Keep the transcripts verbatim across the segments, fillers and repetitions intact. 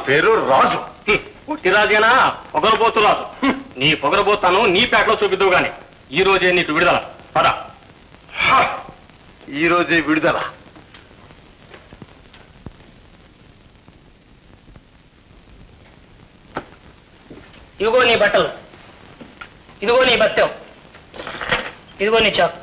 పేరు రాజు. పుట్టి రాజేనా? పొగరబోతు రాజు. నీ పొగరబోతాను నీ పేటలో చూపిద్దువు గాని ఈ రోజే నీకు విడుదల. పద. ఈ రోజే విడుదల. ఇదిగో నీ బట్టలు, ఇదిగో నీ బత్తెం, ఇదిగో నీ చాకు.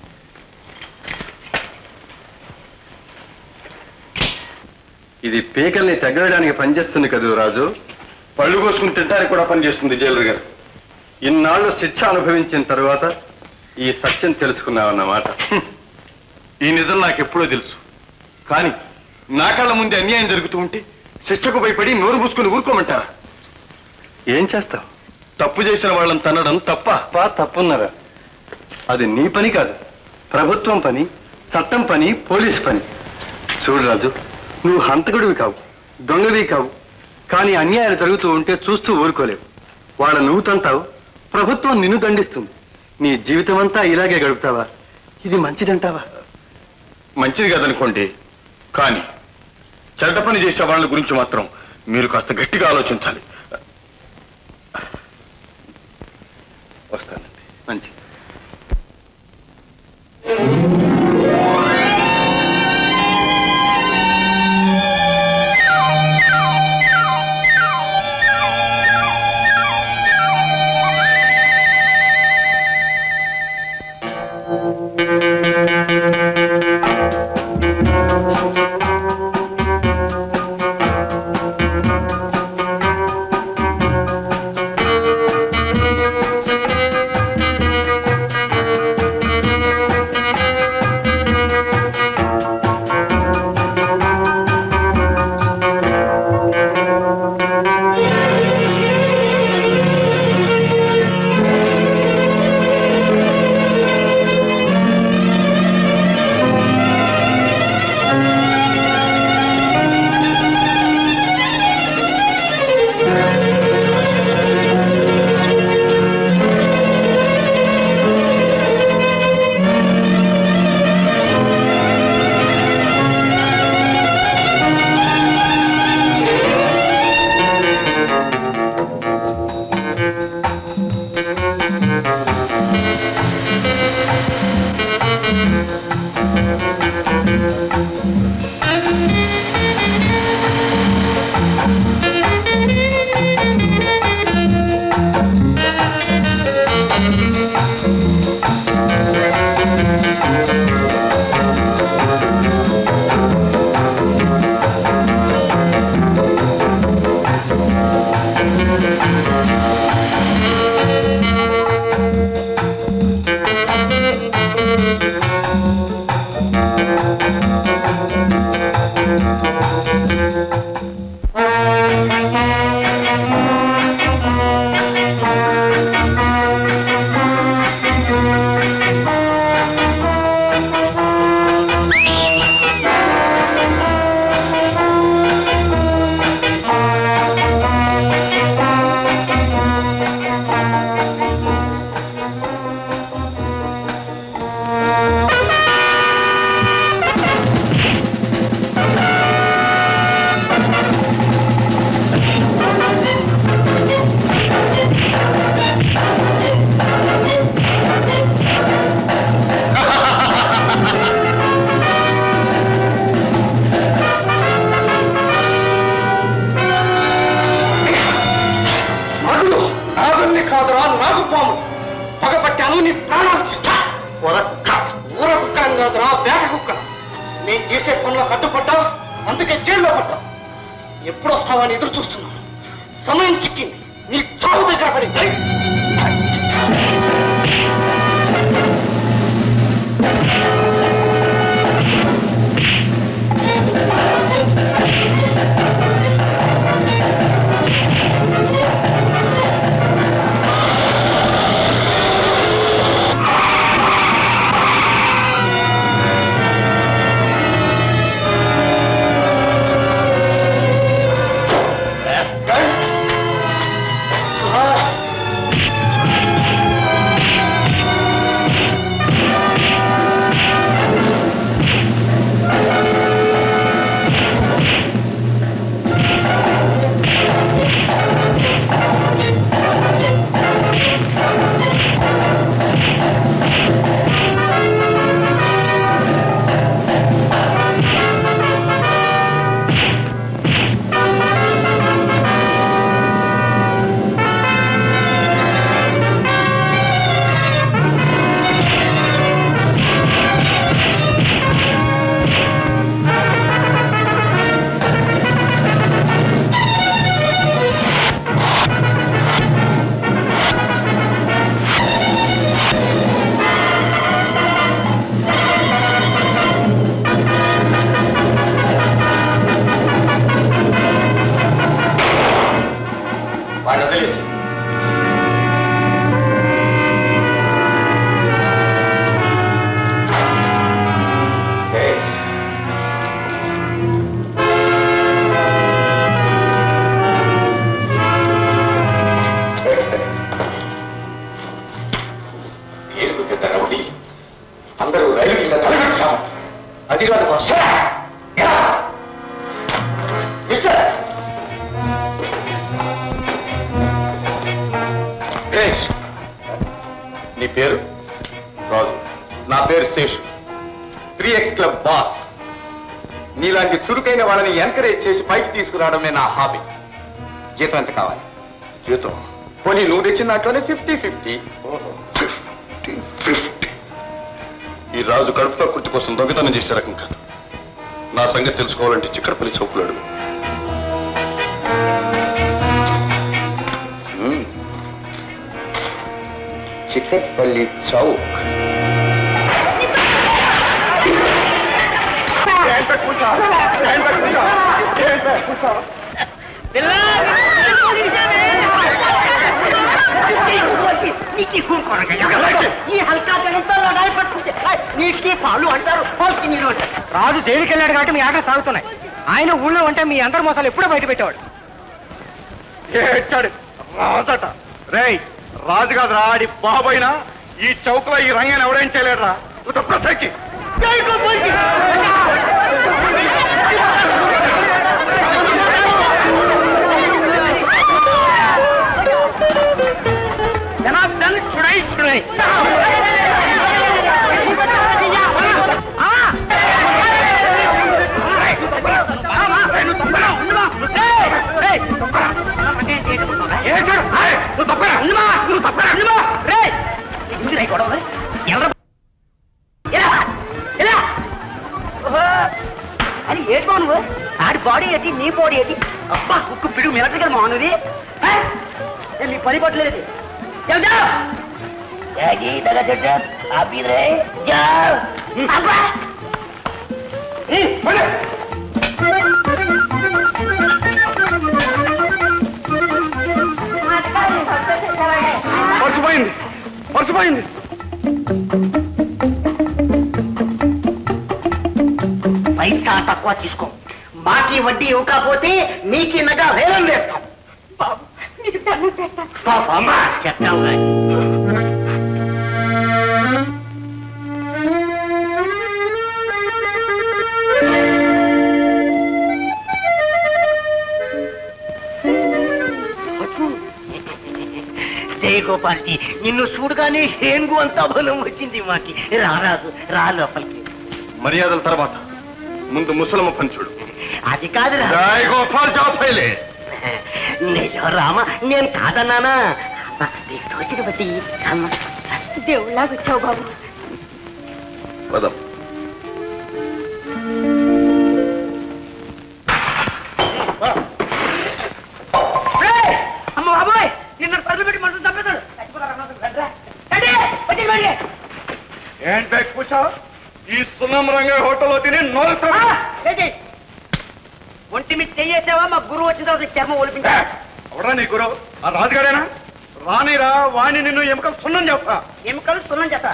ఇది పీకల్ని తగ్గడానికి పనిచేస్తుంది కదూ రాజు. పళ్ళు కోసుకుని తింటానికి కూడా పనిచేస్తుంది జైలర్ గారు. ఇన్నాళ్ళు శిక్ష అనుభవించిన తరువాత ఈ సత్యం తెలుసుకున్నావన్నమాట. ఈ నిజం నాకెప్పుడో తెలుసు. కానీ నా కళ్ళ ముందే అన్యాయం జరుగుతూ ఉంటే శిక్షకు భయపడి నోరు మూసుకుని ఊరుకోమంటారా? ఏం చేస్తావు? తప్పు చేసిన వాళ్ళని తనడం తప్ప? తప్పున్నారా? అది నీ పని కాదు, ప్రభుత్వం పని, చట్టం పని, పోలీస్ పని. చూడు రాజు, నువ్వు హంతకుడివి కావు, దొంగవి కావు. కానీ అన్యాయాలు జరుగుతూ ఉంటే చూస్తూ ఊరుకోలేవు. వాళ్ళ నువ్వు తంతావు, ప్రభుత్వం నిన్ను దండిస్తుంది. నీ జీవితం అంతా ఇలాగే గడుపుతావా? ఇది మంచిదంటావా? మంచిది కాదనుకోండి, కానీ చెడ్డ పని చేసే వాళ్ళ గురించి మాత్రం మీరు కాస్త గట్టిగా ఆలోచించాలి. వస్తానండి. మంచిది. అది కాదు బాస్. నీ పేరు? రాజు. నా పేరు Seshu, three X club boss. నీలాంటి చురుకైన వాళ్ళని ఎంకరేజ్ చేసి పైకి తీసుకురావడమే నా హాబీ. జీతం ఎంత కావాలి? జీతం పోనీ నువ్వు తెచ్చిన దాంట్లోనే ఫిఫ్టీ ఫిఫ్టీ. ఫిఫ్టీ ఫిఫ్టీ ఈ రాజు కడుపుతో కుర్తి కోసం దొంగతనం చేసే రకం కాదు. నా సంగతి తెలుసుకోవాలంటే చిక్కడపల్లి చౌకులాడు. చిక్కడపల్లి చౌక్. పాలు అంటారు, నీళ్ళు అంటారు. రాజు జైలుకి వెళ్ళాడు కాబట్టి మీ ఆటలు సాగుతున్నాయి. ఆయన ఊళ్ళో ఉంటే మీ అందరి మోసాలు ఎప్పుడో బయట పెట్టేవాడు. రాజట రే రాజు కాదు రాడి బాబైనా ఈ చౌకలో ఈ రంగాన్ని ఎవడేం చేయలేడురా. ప్రసక్కి జనార్దన్ చుడై చుడై. అది ఏంటి నువ్వు? ఆడి బాడీ ఏంటి, నీ బాడీ ఏంటి? అబ్బా కుక్కు పిడుగు మిలటరీ కదా మానుది. నీ పని పట్టలేదు. మర్చిపోయింది మర్చిపోయింది పైసా తక్కువ తీసుకో. మాకి వడ్డీ ఇవ్వకపోతే మీకి నగా వేలం వేస్తాం. అమ్మా చెప్తావు కానీ జయ గోపాల్జీ, నిన్ను చూడగానే ఏనుగు అంతా బలం వచ్చింది మాకి. రారాదు, రా లోపలికి. మర్యాదల తర్వాత ముందు ముసలమ్మ పని చూడు. అది కాదు జై గోపాల్ జాఫైలే. నిజం రామ, నేను కాదన్నానా? నీకు తోచిన బట్టి దేవుళ్ళగా వచ్చావు బాబు. పదం. అమ్మ బాబాయ్, నిన్న సర్లు పెట్టి మనుషులు చంపేశాడు. ఏంటే కూర్చో. ఈ సున్నం రంగ హోటల్లో తిని నోరు ఒంటి మీద చెయ్యేసావా? మా గురువు వచ్చిన తర్వాత చర్మం ఒలిపించా. ఎవరా నీ గురువు? ఆ రాజుగాడేనా? రానిరా, వాణి నిన్ను ఎముకలు సున్నం చేస్తా. ఎముకలు సున్నం చేస్తా.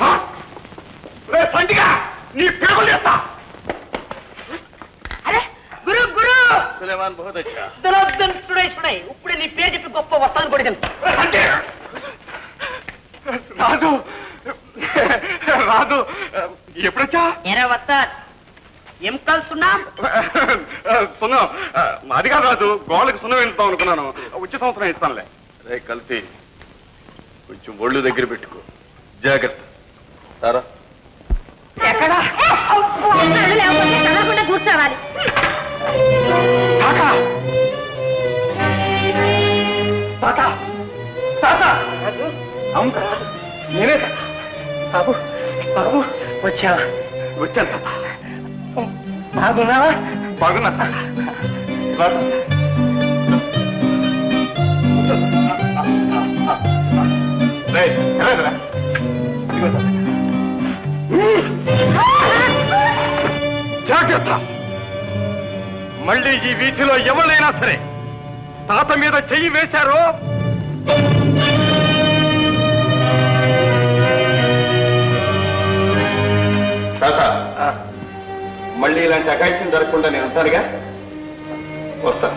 సంటిగా నీ పేగులు చేస్తా. అరే గురు గురు సులేమాన్ బహుత్ అచ్చా. దురద్దన్ సుడై సుడై. ఇప్పుడే నీ పేరు చెప్పి గొప్ప వస్తాను కొడిగాను. రాజు రాజు ఎప్పుడొచ్చా? ఎరా వస్తా. ఎముకలు సున్నం సున్నం అది కాదు రాజు, గోళ్ళకి సున్నం వెళ్తాం అనుకున్నాను. వచ్చే సంవత్సరం ఇస్తానులే. రే కల్తీ, కొంచెం ఒళ్ళు దగ్గర పెట్టుకో, జాగ్రత్త. సారా ఎక్కడా చదవకుండా కూర్చోవాలి. తాత తాత తాత అవును తాత, నేనే తాత. బాబు బాబు వచ్చావా? వచ్చాను తాత. బాగున్నావా? బాగున్నా తాత. రాజు రేయ్, ఎలాగరా? ఇదిగో తాత. జాగ్రత్త. మళ్ళీ ఈ వీధిలో ఎవరైనా సరే తాత మీద చెయ్యి వేశారో తాత, మళ్ళీ ఇలాంటి అఘాయిత్యం జరగకుండా నేను ఉంటానుగా. వస్తా.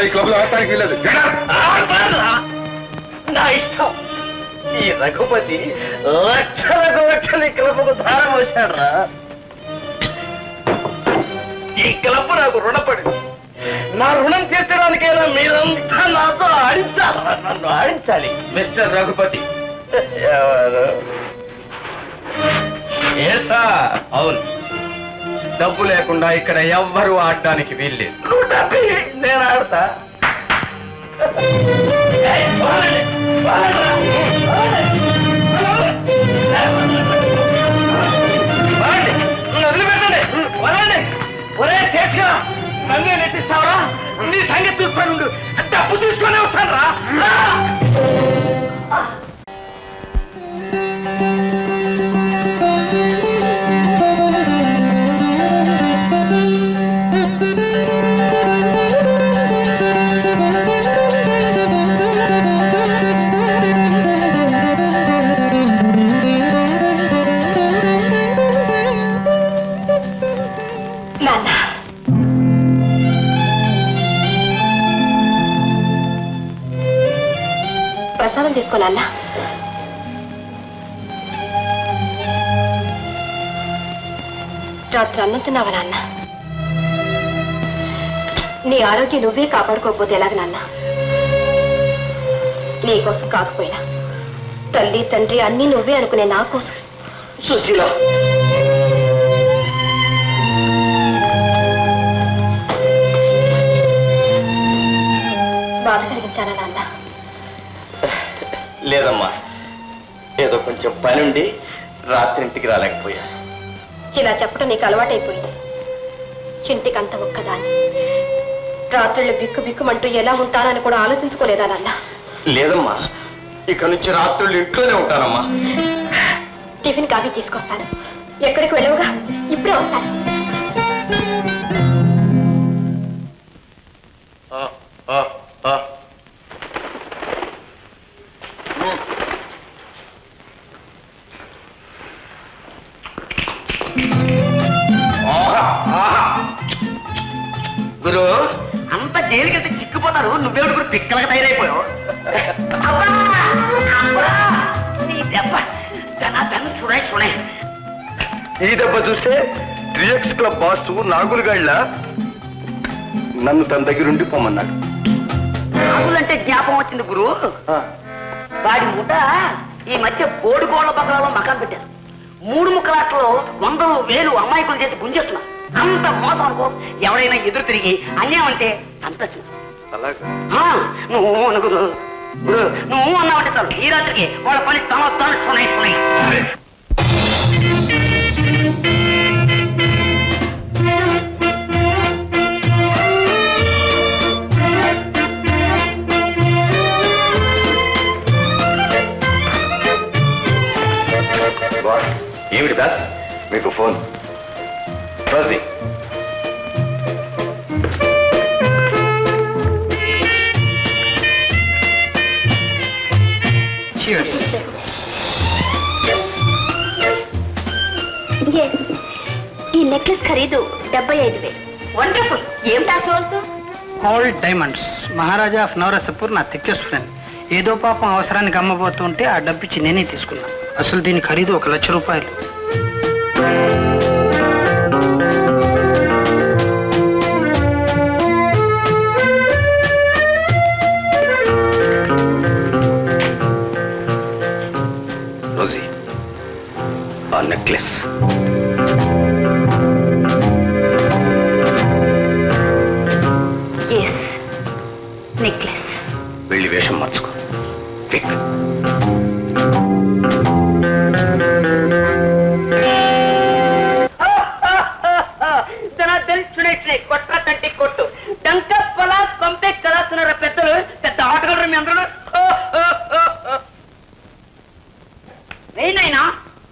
ఈ క్లబ్ లో ఆడటానికి వీలేదు. నా ఇష్టం. ఈ రఘుపతి లక్షలకు లక్షలు ఈ క్లబ్కు ధారం వచ్చాడ్రా. ఈ క్లబ్ నాకు రుణపడి నా రుణం తీర్చడానికైనా మీరంతా నాతో ఆడించాలి, నన్ను ఆడించాలి. మిస్టర్ రఘుపతి అవును, డబ్బు లేకుండా ఇక్కడ ఎవ్వరూ ఆడడానికి వీల్లేదు. నేను ఆడతా. వదిలిపెట్టండి, వదండి. ఒరే చేసిగా నన్నే నెట్టిస్తావరా? నీ సంగతి చూసుకొని డబ్బు తీసుకొని వస్తాను రా. ప్రసాదం తీసుకోవాలన్నా. రాత్రి అన్నం తిన్నావా నాన్న? నీ ఆరోగ్యం నువ్వే కాపాడుకోకపోతే ఎలాగ నాన్న? నీ కోసం కాకపోయినా తల్లి తండ్రి అన్నీ నువ్వే అనుకునే నా కోసం. సుశీల, బాధ కలిగించానా నాన్న? లేదమ్మా, ఏదో కొంచెం పని ఉండి రాత్రి ఇంటికి రాలేకపోయా. ఇలా చెప్పడం నీకు అలవాటైపోయింది. ఇంటికంత ఒక్కదాన్ని రాత్రుళ్ళు బిక్కు బిక్కుమంటూ ఎలా ఉంటానని కూడా ఆలోచించుకోలేదా నాన్న? లేదమ్మా, ఇక నుంచి రాత్రుళ్ళు ఇంట్లోనే ఉంటానమ్మా. టిఫిన్ కాఫీ తీసుకొస్తాను. ఎక్కడికి వెళ్ళవుగా, ఇప్పుడే వస్తాను. గురు, అంత జైలుకెళ్తే చిక్కుపోతారు, నువ్వేడు గురు పిక్కలుగా తయారైపోయావు. ఈ దెబ్బ చూస్తే త్రీ ఎక్స్ క్లబ్ బాస్ నాగులుగాళ్ళ నన్ను తన దగ్గర ఉండి పోమన్నాడు. నాగులంటే జ్ఞాపం వచ్చింది గురు. వాడి ముఠ ఈ మధ్య కోడి కోళ్ల పక్కలలో మకాం పెట్టారు. మూడు ముక్కలాట్లో వందలు వేలు అమాయకులు చేసి గుంజేస్తున్నారు. అంత మోసం అనుకో. ఎవరైనా ఎదురు తిరిగి అన్యాయం అంటే చంపచ్చు. నువ్వు గురు గురు నువ్వు అన్నావంటే చాలు, ఈ రాత్రికి వాళ్ళ పని తమ తాను సునాయి సునాయి. బాస్, ఏమిటి బాస్? మీకు ఫోన్. రోజీ, ఈ నెక్లెస్ ఖరీదు డెబ్బై ఐదు వేలు. వండర్ఫుల్. ఏమిటా stores? Gold diamonds. Maharaja of Navarasapur నా థిక్కెస్ట్ ఫ్రెండ్. ఏదో పాపం అవసరానికి అమ్మబోతుంటే ఆ డబ్బిచ్చి నేనే తీసుకున్నా. అసలు దీని ఖరీదు ఒక లక్ష రూపాయలు. రోజీ, ఆ నెక్లెస్ ఎస్, నెక్లెస్. వెళ్ళి వేషం మార్చుకో. క్విక్. కొట్ట తంటి కొట్టు డంక పలాస్ పంపే కలాస్తున్నారు పెద్దలు. పెద్ద ఆటగారు మీ అందరూ. వేయినైనా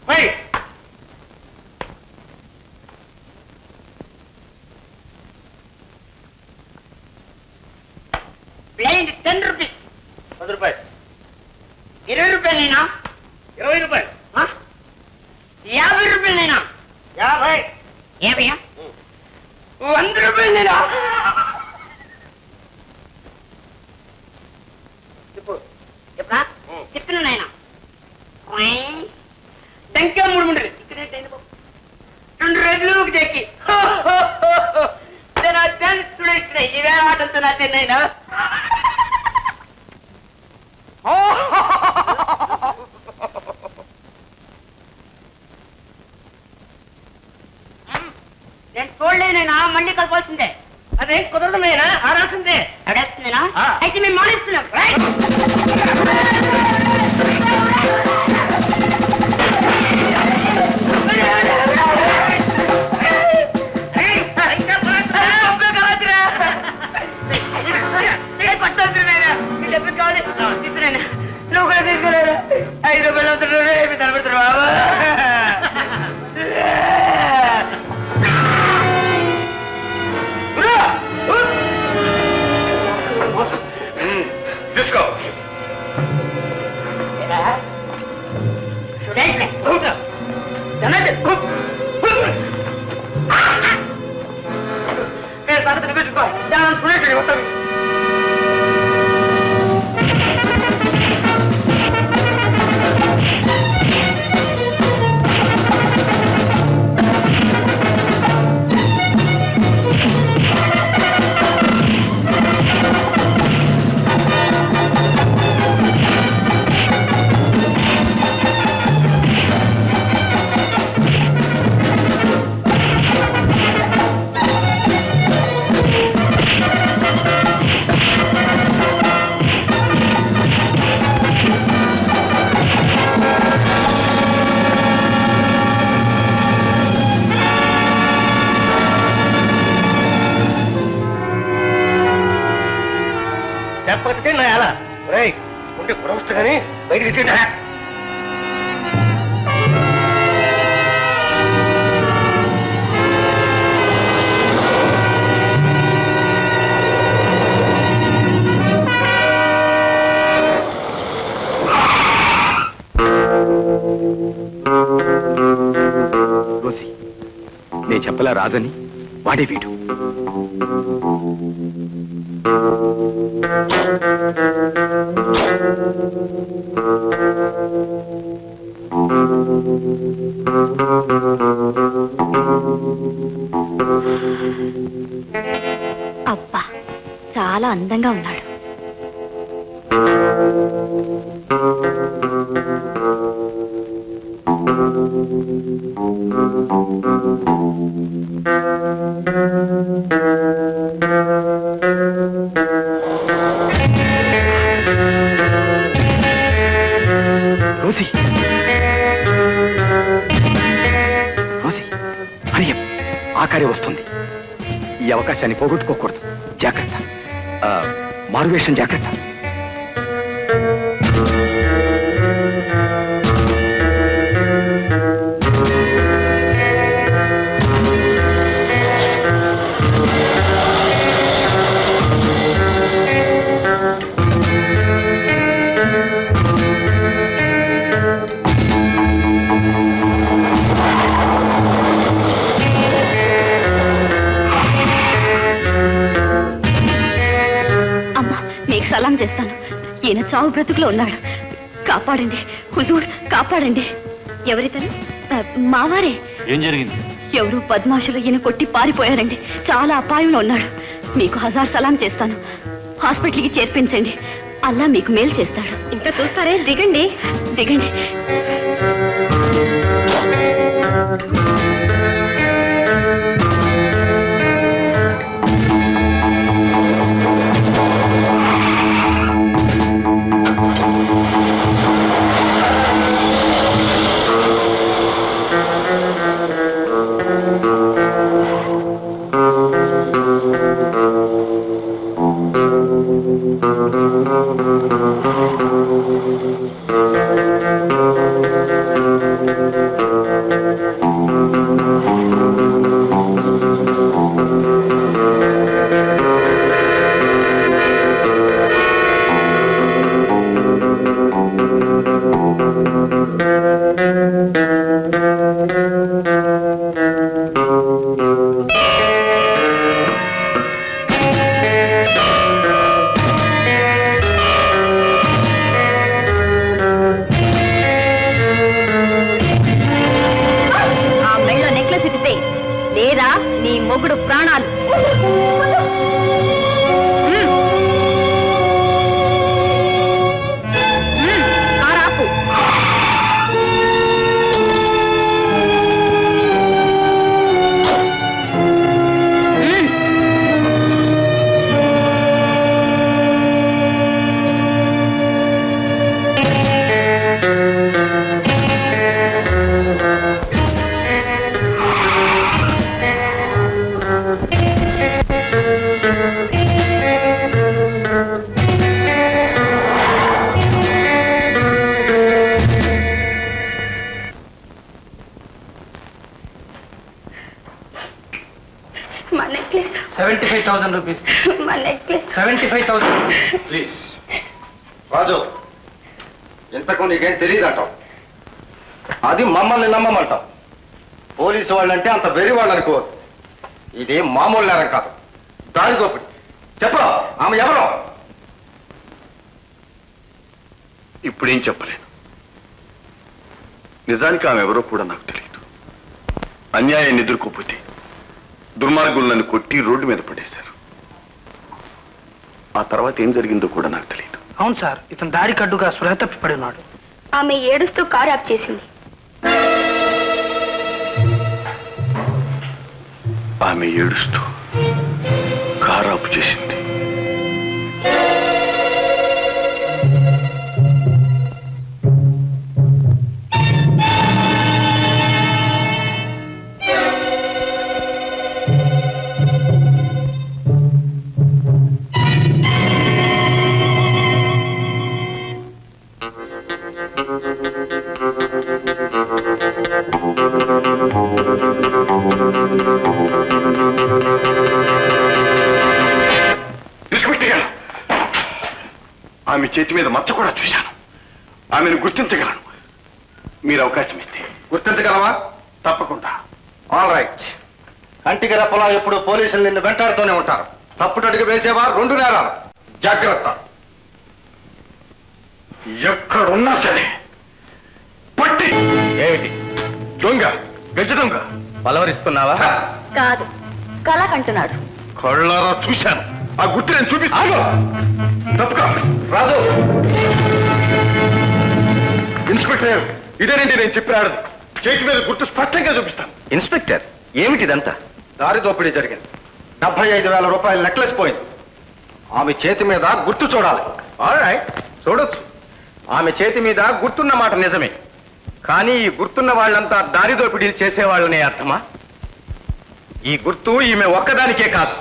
బ్లైండ్ టెన్ రూపీస్. పది రూపాయలు. ఇరవై రూపాయలైనా? ఇరవై రూపాయలు. యాభై రూపాయలైనా? యాభై. యాభై. వంద రూపాయలైనా? చెప్పనా చెప్తున్నా నాయన టంకా మూడు ముండలు రెండు రోజులు చెక్కి ఇవే ఆటలతో నా చెన్నైనా నేను చూడలేనైనా మండి కలపాల్సిందే అదేం కుదరడమేనా ఆడాల్సిందే అడేస్తుందేనా అయితే మేము మానేస్తున్నాం డబ్బులు కావాలి తీసుకున్నాను నువ్వు కూడా తీసుకున్నారా ఐదు రూపాయలు అవుతున్నాడు కనబడుతున్నా బాబా తీసుకో సంగతి పెట్టుకో చూడండి వస్తాను చెప్పకపోతే నా ఎలా రై ఉంటే పురవస్తు కానీ బయటికి ఇచ్చేట రోసి నేను చెప్పలా రాజని వాడే వీడు అబ్బా చాలా అందంగా ఉన్నాడు. రోసి రోసి హరియం ఆకారే వస్తుంది. ఈ అవకాశాన్ని పోగొట్టుకోకూడదు. జాగ్రత్త. మారువేషం జాగ్రత్త. సలాం చేస్తాను. ఈయన చావు బ్రతుకులో ఉన్నాడు. కాపాడండి హుజూర్, కాపాడండి. ఎవరితను? మావారే. ఏం జరిగింది? ఎవరు బద్మాషులు ఈయన కొట్టి పారిపోయారండి. చాలా అపాయంలో ఉన్నాడు. మీకు హజార్ సలాం చేస్తాను. హాస్పిటల్కి చేర్పించండి. అల్లా మీకు మేలు చేస్తాడు. ఇంకా చూస్తారే, దిగండి దిగండి. Thank you. మొగుడు ప్రాణాలు. కారాపు. Seventy five thousand rupees. మా necklace. Seventy five thousand. Please Raju, ఇంతకు నీకేం తెలియదంటావు. అది మమ్మల్ని నమ్మమంటావు. పోలీసు వాళ్ళంటే అంత వెరి వాళ్ళు అనుకో. ఇది మామూలు నేరం కాదు, దారి దోపిడి. చెప్పరా ఆమె ఎవరో? ఇప్పుడేం చెప్పలేను. నిజానికి ఆమె ఎవరో కూడా నాకు తెలియదు. అన్యాయాన్ని ఎదుర్కోపోతే దుర్మార్గులు నన్ను కొట్టి రోడ్డు మీద పడేశారు. ఆ తర్వాత ఏం జరిగిందో కూడా నాకు తెలియదు. అవును సార్, ఇతను దారి కడ్డుగా స్పృహ తప్పి పడి ఉన్నాడు. ఆమె ఏడుస్తూ కారు ఆఫ్ చేసింది. ఆమె ఏడుస్తూ కారు ఆపు చేసింది. ఆమె చేతి మీద మచ్చ కూడా చూశాను. ఆమెను గుర్తించగలను. మీరు అవకాశం ఇస్తే. గుర్తించగలవా? తప్పకుండా. All right. కంటికి రెప్పలా ఎప్పుడు పోలీసులు నిన్ను వెంటాడుతూనే ఉంటారు. తప్పుడు అడుగు వేసేవా రెండు నేరాలు. జాగ్రత్త. ఎక్కడున్నా సరే పట్టి. ఏమిటి దొంగ? గజ దొంగ పలవరిస్తున్నావా? కాదు, కలకంటున్నాడు. కళ్ళారా చూశాను. ఆ గుర్తు నేను చూపిస్తాను. తప్పుకో రాజు. ఇన్స్పెక్టర్, ఇదేనండి నేను చెప్పినాడు. చేతి మీద గుర్తు స్పష్టంగా చూపిస్తాను. ఇన్స్పెక్టర్, ఏమిటిదంతా? దారి దోపిడీ జరిగింది. డెబ్బై ఐదు వేల రూపాయల నెక్లెస్ పోయింది. ఆమె చేతి మీద గుర్తు చూడాలి. ఆల్ రైట్, చూడొచ్చు. ఆమె చేతి మీద గుర్తున్న మాట నిజమే. కానీ ఈ గుర్తున్న వాళ్ళంతా దారి దోపిడీలు చేసేవాళ్ళనే అర్థమా? ఈ గుర్తు ఈమె ఒక్కదానికే కాదు.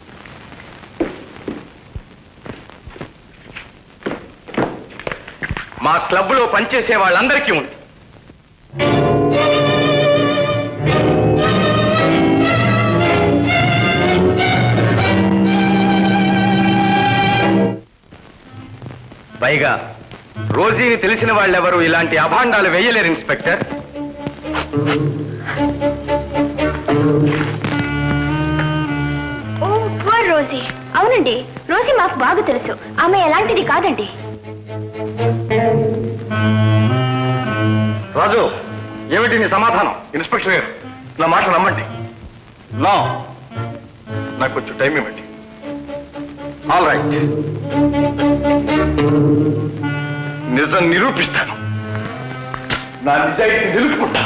మా క్లబ్లో పనిచేసే వాళ్ళందరికీ ఉంది. పైగా రోజీని తెలిసిన వాళ్ళెవరు ఇలాంటి అభాండాలు వేయలేరు ఇన్స్పెక్టర్. Oh poor Rosie. అవునండి, రోజీ మాకు బాగా తెలుసు. ఆమె ఎలాంటిది కాదండి. రాజు, ఏమిటి నీ సమాధానం? ఇన్స్పెక్టర్ గారు, నా మాట నమ్మండి. నా నాకు కొంచెం టైం ఇవ్వండి. ఆల్ రైట్, నిజం నిరూపిస్తాను. నా నిజాయితీ నిలుపుకుంటా.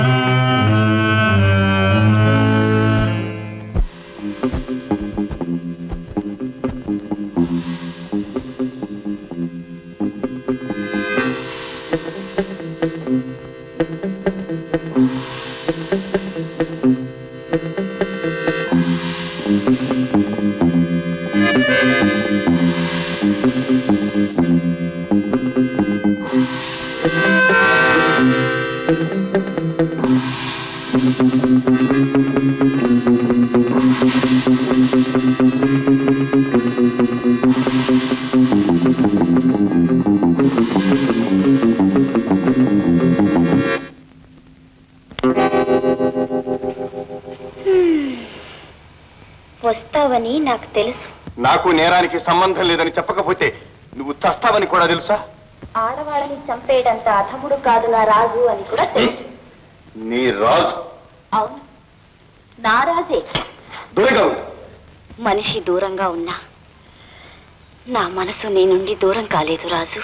వస్తావని నాకు తెలుసు. నాకు నేరానికి సంబంధం లేదని చెప్పకపోతే నువ్వు చస్తావని కూడా తెలుసా? ఆడవాళ్ళని చంపేయడంత అధముడు కాదు నా రాజు అని కూడా తెలుసు. నీ రాజు? అవును, నా రాజే. దూరంగా ఉండు. మనిషి దూరంగా ఉన్నా నా మనసు నీ నుండి దూరం కాలేదు రాజు.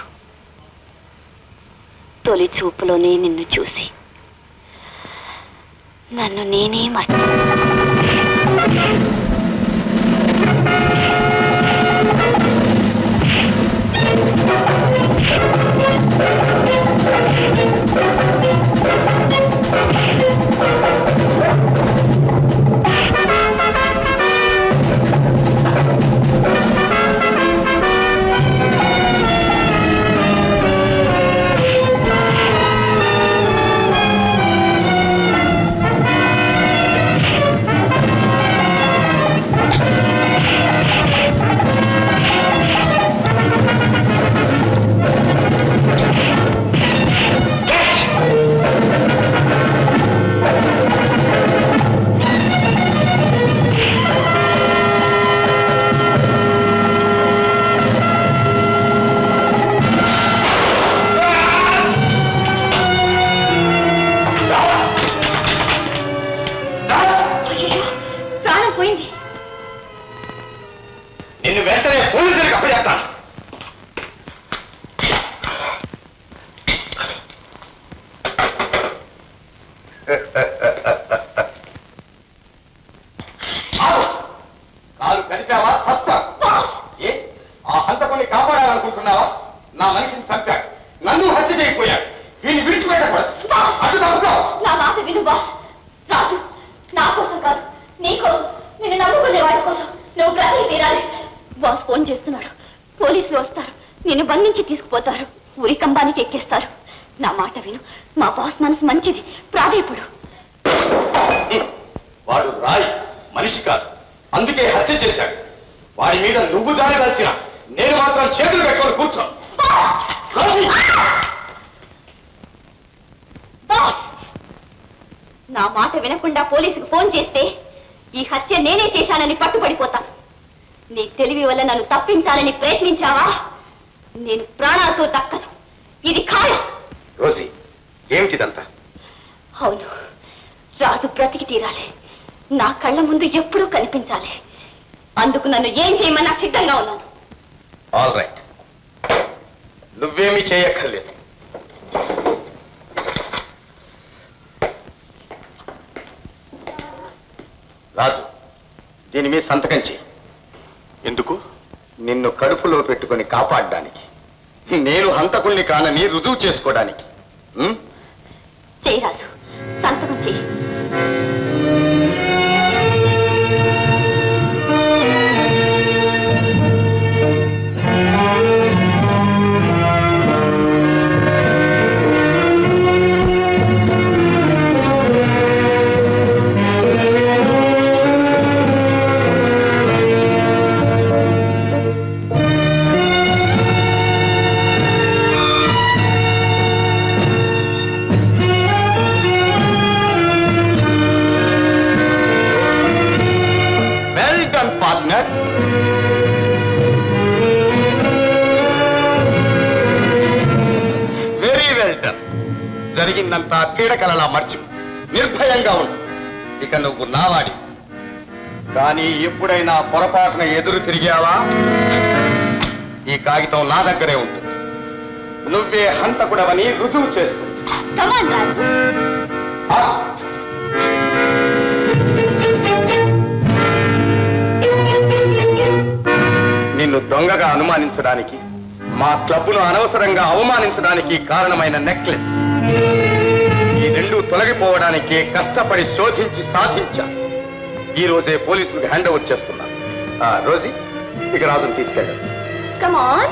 తొలి చూపులోనే నిన్ను చూసి నన్ను నేనే మర్చి నా మాట వినకుండా పోలీసుకు ఫోన్ చేస్తే ఈ హత్య నేనే చేశానని పట్టుబడిపోతాను. నీ తెలివి వల్ల నన్ను తప్పించాలని ప్రయత్నించావా? నేను ప్రాణాలతో దక్కను. ఇది ఖాయం. రోజీ, ఏమిటిదంతా? అవును, రాజు బ్రతికి తీరాలి. నా కళ్ళ ముందు ఎప్పుడూ కనిపించాలి. అందుకు నన్ను ఏం చేయమన్నా సిద్ధంగా ఉన్నాను. ఆల్ రైట్, నువ్వేమీ చేయక్కర్లేదు. రాజు, దీని మీద సంతకం చేయి. ఎందుకు? నిన్ను కడుపులో పెట్టుకుని కాపాడడానికి, నేను హంతకుల్ని కానని రుజువు చేసుకోవడానికి. చేయి రాజు, సంతకం చేయి. జరిగిందంతా పీడకలలా మర్చి నిర్భయంగా ఉండు. ఇక నువ్వు నావాడి. కానీ ఎప్పుడైనా పొరపాటున ఎదురు తిరిగావా, ఈ కాగితం నా దగ్గరే ఉంటుంది. నువ్వే హంతకుడవని రుజువు చేస్తుంది. నిన్ను దొంగగా అనుమానించడానికి, మా క్లబ్ను అనవసరంగా అవమానించడానికి కారణమైన నెక్లెస్, ఈ రెండు తొలగిపోవడానికి కష్టపడి శోధించి సాధించా. ఈ రోజే పోలీసులకు హ్యాండ్ ఓవర్ చేస్తున్నా. రోజీ, ఇక రాజును తీసుకెళ్ళండి. Come on.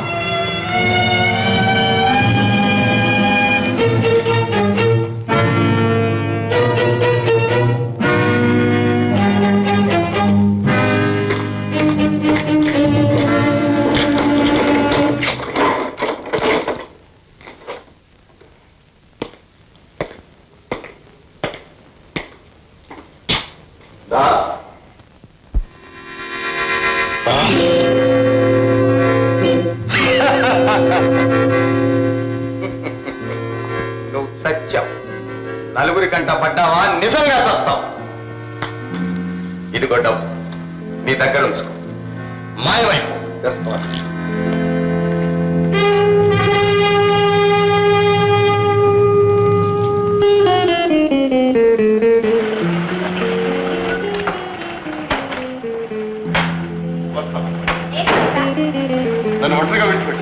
నువ్వు సత్యం. నలుగురి కంట పడ్డావా, నిజంగా చస్తావు. ఇదిగో డబ్బు. మీ దగ్గర ఉంచుకో. మాయమైపో. నన్ను ఒంటరిగా విడిచిపెట్టు.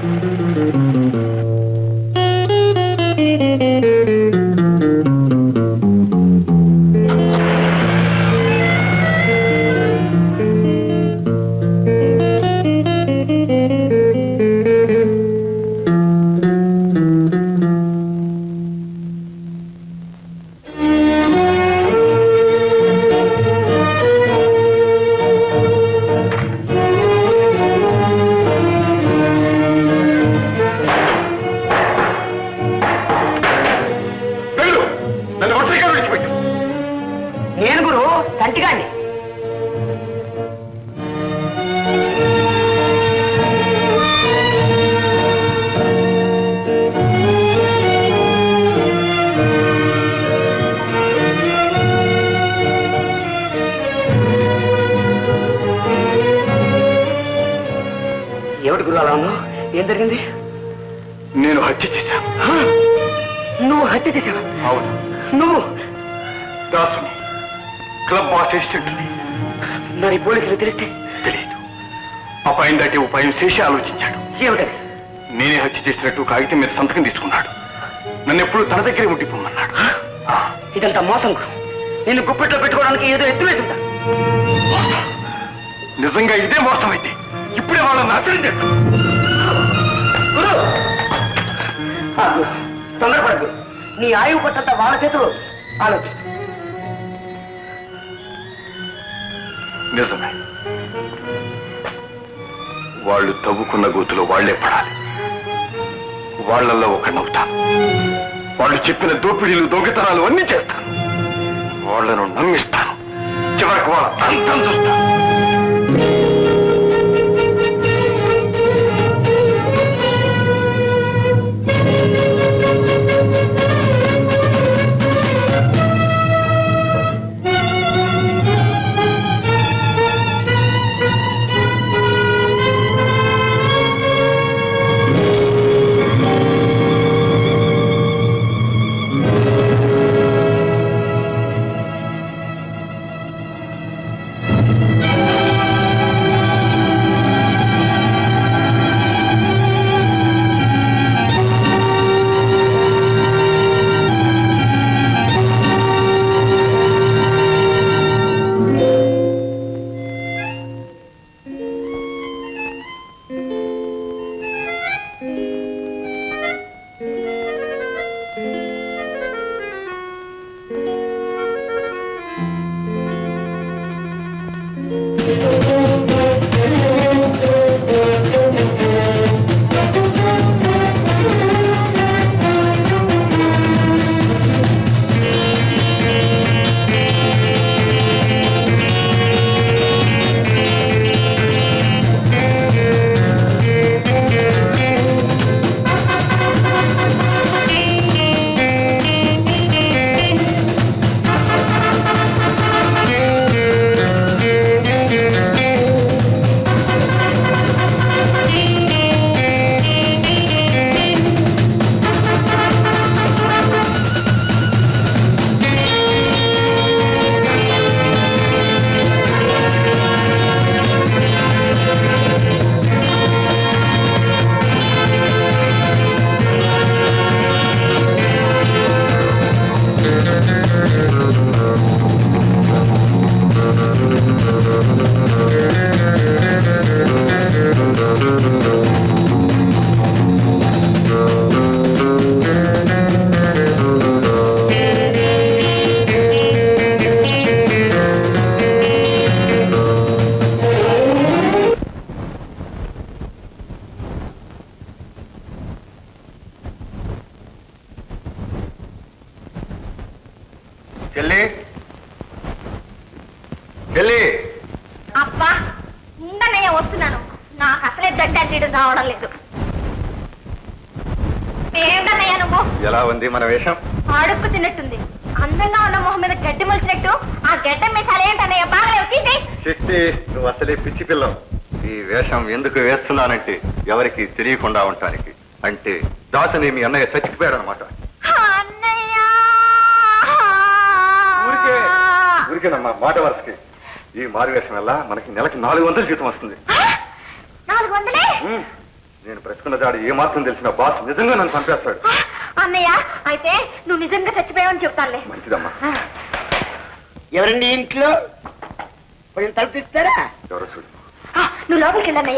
నేను గురు కంటిగాండి. ఏమిటి గురు అలా ఉన్నావు? ఏం జరిగింది? నేను హత్య చేశాను. నువ్వు హత్య చేశావా? అవును. నువ్వు దాసుని, క్లబ్ అసిస్టెంట్ని. మరి పోలీసులు తెలిస్తే? తెలియదు. అపాయం దాటి ఉపాయం చేసి ఆలోచించాడు. ఏమిటది? నేనే హత్య చేసినట్టు కాగితం మీద సంతకం తీసుకున్నాడు. నన్ను ఎప్పుడు తన దగ్గరే ఉండిపోమన్నాడు. ఇదంతా మోసం గురు. నిన్ను గుప్పెట్లో పెట్టుకోవడానికి ఏదో ఎత్తు వేసిందా? నిజంగా ఇదే మోసం అయితే ఇప్పుడే వాళ్ళని నాశనం చేస్తాం. తొందరపడద్దు. నీ ఆయువు పట్టంతా వాళ్ళ చేతిలో. ఆలోచించు. నిజమే. వాళ్ళు తవ్వుకున్న గోతులో వాళ్లే పడాలి. వాళ్లలో ఒక నవ్వుతాను. వాళ్ళు చెప్పిన దోపిడీలు దొంగతనాలు అన్నీ చేస్తాను. వాళ్లను నమ్మిస్తాను. చివరికి వాళ్ళ తంతం చూస్తాను. చెల్లి చెల్లి అబ్బా ఉండనయ్య వస్తున్నాను. నాకు అసలే దడ్డ తీయడం రావడం లేదు. ఏంటన్నయ్య నువ్వు? ఎలా ఉంది మన వేషం? అడుక్కు తిన్నట్టుంది. అందంగా ఉన్న మొహం మీద గడ్డి మొలిచినట్టు ఆ గడ్డం మీసాలు ఏంటన్నయ్య బాగలేవు తీసి. చెట్టి నువ్వు అసలే పిచ్చి పిల్లవు. ఈ వేషం ఎందుకు వేస్తున్నానంటే ఎవరికి తెలియకుండా ఉండటానికి. అంటే దాసని మీ అన్నయ్య చచ్చిపోయాడు అనమాట. అన్నయ్య ఊరికే ఊరికేనమ్మా మాట వరుసకి. ఈ మారువేషం వల్ల మనకి నెలకి నాలుగు వందలు జీతం వస్తుంది. నాలుగు వందలే? నేను బ్రతుకున్న దాడు ఏ మాత్రం తెలిసిన బాస్ నిజంగా నన్ను చంపేస్తాడు. అన్నయ్య అయితే నువ్వు నిజంగా చచ్చిపోయావని చెప్తానులే. మంచిదమ్మా. ఎవరండి ఇంట్లో? కొంచెం తలుపిస్తారా? ఎవరో చూడు. నువ్వు లోపలికి వెళ్ళన్నయ్య.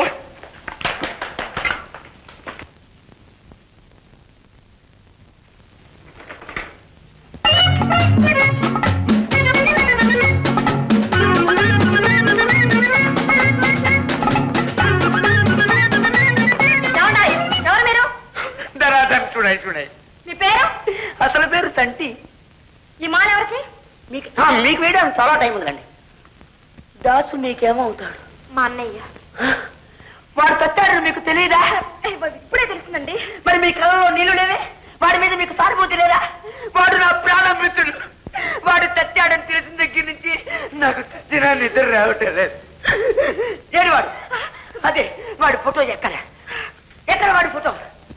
ఎవరు మీరు? చూడాయి చూడాయి. మీ పేరు? అసలు పేరు తంటి. ఈ మాల ఎవరికి? మీకు మీకు వేయడం చాలా టైం ఉందండి. దాసు మీకేమవుతాడు? మా అన్నయ్య. వాడు చచ్చాడు మీకు తెలియదా? ఇప్పుడే తెలిసిందండి. మరి మీ కళ్ళలో నీళ్లు లేవే? వాడి మీద మీకు సానుభూతి లేదా? వాడు నా ప్రాణం మిత్రుడు. వాడు చచ్చాడని తెలిసిన దగ్గర నుంచి నాకు చచ్చిన నిద్ర రావటం లేదు. ఏడు వాడు? అదే వాడి ఫోటో ఎక్కడ ఎక్కడ వాడి ఫోటో?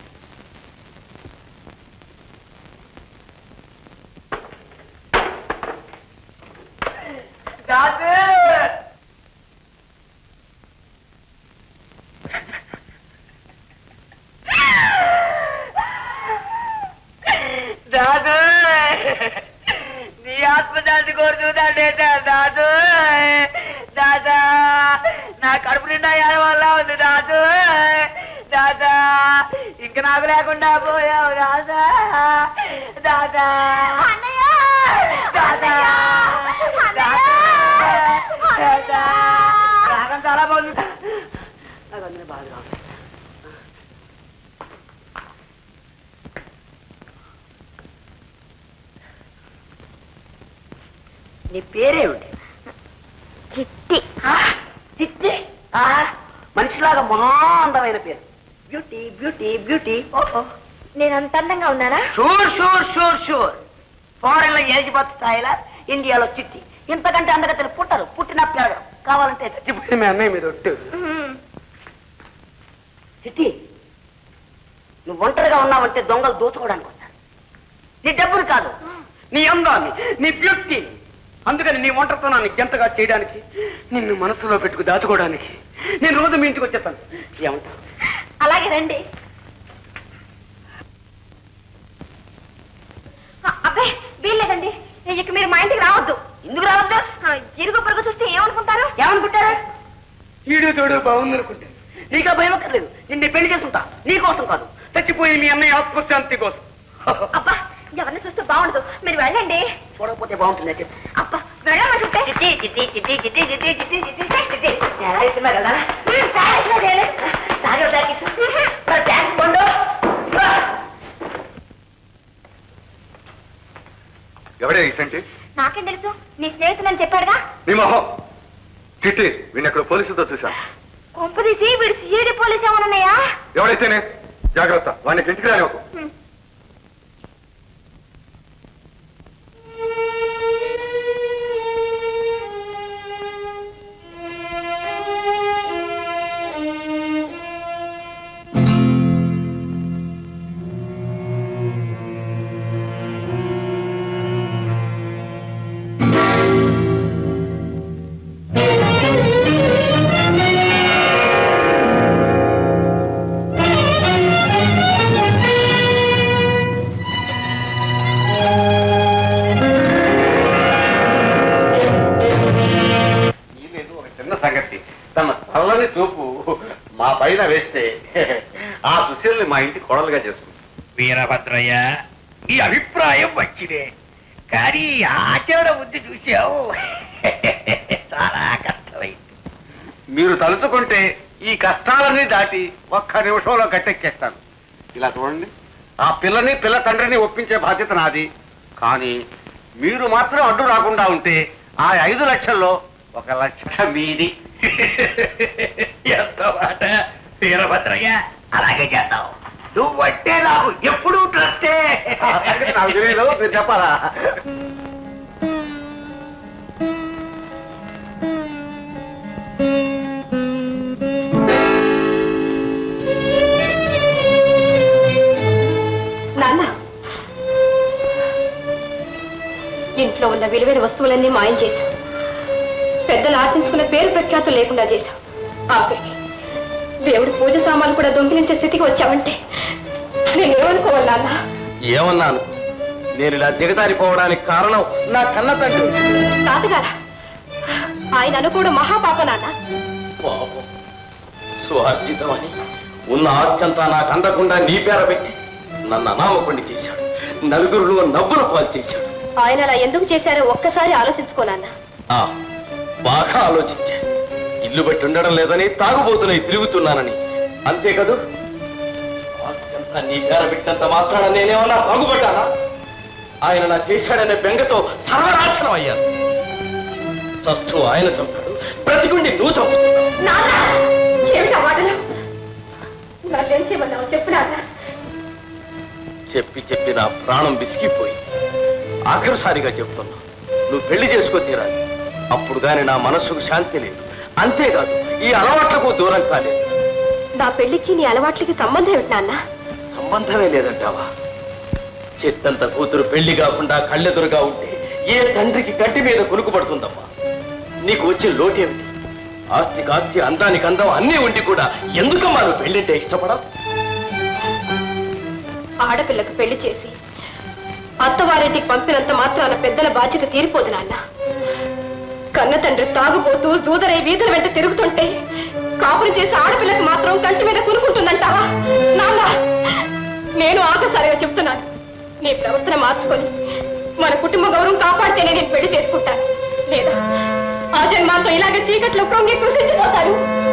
దాసు దాదు నీ ఆత్మశాంతి కోరుతుందంటే దాదు. దాదా నా కడుపు నిండా వల్ల ఉంది దాదు. దాదా ఇంక నాకు లేకుండా పోయావు దాదా. దాదా దాదా దాదా రాగం చాలా బాగుంది. నాకు అందరూ బాగా ఉంది. నీ పేరేమిటి? చిట్టి. చిట్టి? మనిషిలాగా మహా అందమైన పేరు. Beauty beauty beauty. ఓహో నేను అంత అందంగా ఉన్నానా? Sure sure sure sure. Foreign లో ఎలిజబెత్ స్థాయిలా ఇండియాలో చిట్టి. ఇంతకంటే అందగత్తెలు పుట్టరు, పుట్టిన పెరగరు. కావాలంటే చచ్చిపోయిన మీ అన్నయ్య మీద ఒట్టు. చిట్టి నువ్వు ఒంటరిగా ఉన్నావంటే దొంగలు దోచుకోవడానికి వస్తారు. నీ డబ్బులు కాదు, నీ అందాన్ని, నీ బ్యూటీ. అందుకని నీ ఒంటరితనాన్ని ఎంతగా చేయడానికి, నిన్ను మనసులో పెట్టుకు దాచుకోవడానికి నేను రోజు మీ ఇంటికి వచ్చేస్తాను. ఏమంటావు? అలాగే రండి. అబ్బే వీల్లేదండి, ఇక మీరు మా ఇంటికి రావద్దు. ఎందుకు రావద్దు? ఇరుగు పొరుగు చూస్తే ఏమనుకుంటారు? ఏమనుకుంటారా? ఈడు తోడు బాగుందనుకుంటాను. నీకా భయం అక్కర్లేదు. నిన్ను పెళ్లి చేసుకుంటా, నీ కోసం కాదు, చచ్చిపోయి మీ అన్నయ్య ఆత్మశాంతి కోసం. అబ్బా ఎవరిని చూస్తే బాగుండదు, మీరు వెళ్ళండి. చూడకపోతే బాగుంటుంది చెప్పు. అబ్బా వెళ్ళమంటుంటే ఎవడే ఇసంటి? నాకేం తెలుసు, నీ స్నేహితులని చెప్పాడుగా. నీ మొహం. చిట్టి వీణ్ ఎక్కడ పోలీసులతో చూశాను. కొంపదీసి వీడు సిఐడి పోలీసు ఏమన్నాయా? ఎవడైతేనే జాగ్రత్త, వాడికి ఇంటికి రాని ఒక. చూపు మా పైన వేస్తే ఆ సుశీల్ని మా ఇంటి కోడలుగా చేసుకుంటాం. వీరభద్రయ్య, నీ అభిప్రాయం మంచిదే, కానీ ఆచరణ బుద్ధి చూసావు చాలా కష్టమైంది. మీరు తలుచుకుంటే ఈ కష్టాలన్నీ దాటి ఒక్క నిమిషంలో గట్టెక్కేస్తాను. ఇలా చూడండి, ఆ పిల్లని పిల్ల తండ్రిని ఒప్పించే బాధ్యత నాది. కానీ మీరు మాత్రం అడ్డు రాకుండా ఉంటే ఆ ఐదు లక్షల్లో ఒక లక్ష మీది. ఎంత మాట వీరభద్రయ్య, అలాగే చేద్దాం. నువ్వంటే నాకు ఎప్పుడూ ట్రస్టే. నాకు తెలియదు, మీరు చెప్పాలా? ఇంట్లోని వస్తువులన్నీ మాయం చేశాం. పెద్దలు ఆశించుకున్న పేరు ప్రఖ్యాతులు లేకుండా చేశాం. ఆఖరికి దేవుడి పూజ సామాన్లు కూడా దొంగిలించే స్థితికి వచ్చావంటే నేనేమనుకోవాలి నాన్న? ఏమన్నాను? నేను ఇలా దిగజారిపోవడానికి కారణం నా కన్న తండ్రి. తాతగారా? ఆయన అనుకోవడం మహాపాప నాన్న. పాపం, స్వార్జితమని ఉన్న ఆస్తంతా నాకు అందకుండా నీ పేర పెట్టి నన్ను అనామకుణ్ణి చేశాడు. నలుగురిలో నవ్వుల పాలు చేశాడు. ఆయన అలా ఎందుకు చేశారో ఒక్కసారి ఆలోచించుకోనన్నా. ఆ, బాగా ఆలోచించా. ఇల్లు బట్టి ఉండడం లేదని తాగుబోతున్నాయి తిరుగుతున్నానని. అంతే కదూ? ఆస్తంతా నీ పేర పెట్టినంత మాత్రాన నేనేమన్నా బాగుపడ్డానా? ఆయన నా చేశాడనే బెంగతో సర్వనాశనం అయ్యాను. చస్తూ ఆయన చంపాడు, బ్రతికుండి నువ్వు చంపుతున్నావు. ఏమిటా మాటలు? నాకేం చేయమన్నావు చెప్పు నాన్న. చెప్పి చెప్పి నా ప్రాణం విసిగిపోయింది. ఆఖరిసారిగా చెప్తున్నా, నువ్వు పెళ్లి చేసుకో తీరాలి. అప్పుడు గాని నా మనస్సుకు శాంతి లేదు. అంతేకాదు, ఈ అలవాట్లకు దూరం కాలేదు. నా పెళ్లికి నీ అలవాట్లకి సంబంధం ఏమిటి నాన్న? సంబంధమే లేదంటావా? చెత్తంత కూతురు పెళ్లి కాకుండా కళ్ళెదురుగా ఉంటే ఏ తండ్రికి గడ్డి మీద కొనుక్కుపడుతుందమ్మా? నీకు వచ్చే లోటేమిటి? ఆస్తికి ఆస్తి, అందానికి అందం అన్నీ ఉండి కూడా ఎందుకమ్మా నువ్వు పెళ్లింటే ఇష్టపడవు? ఆడపిల్లకు పెళ్లి చేసి అత్తవారింటికి పంపినంత మాత్రాన పెద్దల బాధ్యత తీరిపోదు నాన్న. కన్న తండ్రి తాగుపోతూ దూదరై వీధుల వెంట తిరుగుతుంటే కాపురం చేసి ఆడపిల్లకు మాత్రం కంటి మీద కొనుక్కుంటుందంటావా? నాన్న, నేను ఆఖరిసారిగా చెప్తున్నాను, నీ ప్రవర్తన మార్చుకొని మన కుటుంబ గౌరవం కాపాడితేనే నేను పెళ్లి చేసుకుంటాను. లేదా ఆ జన్మాంతో ఇలాగే చీకట్లో ప్రొంగి కృషించిపోతాను.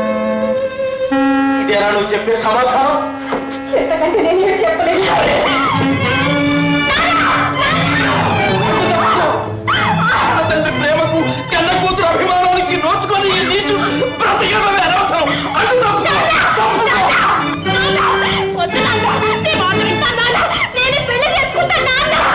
ఇదేనా నువ్వు చెప్పే సమాధానం? ఎంతకంటే నేను చెప్పలేదు. తండ్రి ప్రేమకు, కన్న కూతురు అభిమానానికి నోచుకొని ఈ నీచు బ్రతికడమే అనవసరం. నేను పెళ్లి చేసుకుంటాను.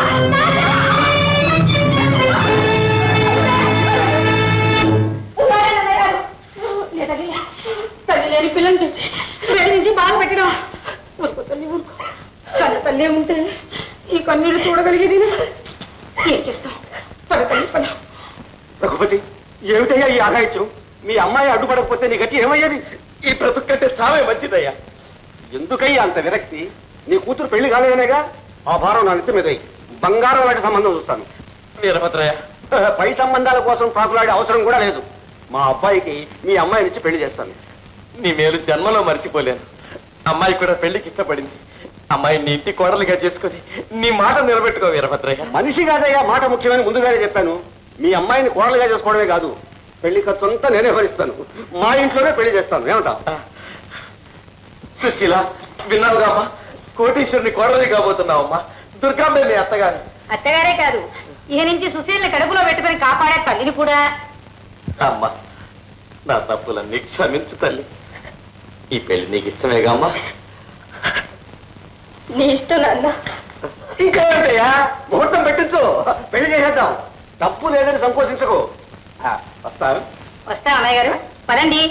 తల్లి లేని పిల్లలు చూసి వేడి నుంచి బాధ పెట్టడం. ఊరుకో తల్లి, ఊరుకో. కన్న తల్లి ఏముంటే ఈ కన్నీరు చూడగలిగేది. ఏం చేస్తాం? పద తల్లి, పద. రఘుపతి, ఏమిటయ్యా ఈ ఆగాయిత్యం? మీ అమ్మాయి అడ్డుపడకపోతే నీ గట్టి ఏమయ్యేది? ఈ బ్రతుకు కంటే సావే మంచిదయ్యా. ఎందుకయ్యా అంత విరక్తి? నీ కూతురు పెళ్లి కాలేదనేగా ఆ భారం నా నెత్తి మీద బంగారం లాంటి సంబంధం చూస్తాను. వీరభద్రయ్య, పై సంబంధాల కోసం పాకులాడే అవసరం కూడా లేదు. మా అబ్బాయికి మీ అమ్మాయి నుంచి పెళ్లి చేస్తాను. నీ మేలు జన్మలో మర్చిపోలేను. అమ్మాయి కూడా పెళ్లికి ఇష్టపడింది. అమ్మాయి నీ ఇంటి కోడలుగా చేసుకుని నీ మాట నిలబెట్టుకో వీరభద్రయ్య. మనిషి కాదయ్యా, మాట ముఖ్యమని ముందుగానే చెప్పాను. మీ అమ్మాయిని కోడలుగా చేసుకోవడమే కాదు, పెళ్లి ఖర్చు అంతా నేనే భరిస్తాను. మా ఇంట్లోనే పెళ్లి చేస్తాను. ఏమంటా? సుశీల, విన్నావుగా అమ్మా? కోటీశ్వరుని కోడలి కాబోతున్నావమ్మా. దుర్గాంబే మీ అత్తగారు. అత్తగారే కాదు, ఇక నుంచి సుశీల్ని కడుపులో పెట్టుకుని కాపాడే తల్లిని కూడా. అమ్మా, నా తప్పులన్నీ క్షమించు తల్లి. ఈ పెళ్లి నీకు ఇష్టమేగా అమ్మా? నీ ఇష్టం నాన్న. ఇంకా ఏంటయ్యా, ముహూర్తం పెట్టించు, పెళ్లి చేసేద్దాం. తప్పు లేదని సంకోచించకు. వస్తాను. వస్తా అమ్మాయి గారు, పదండి.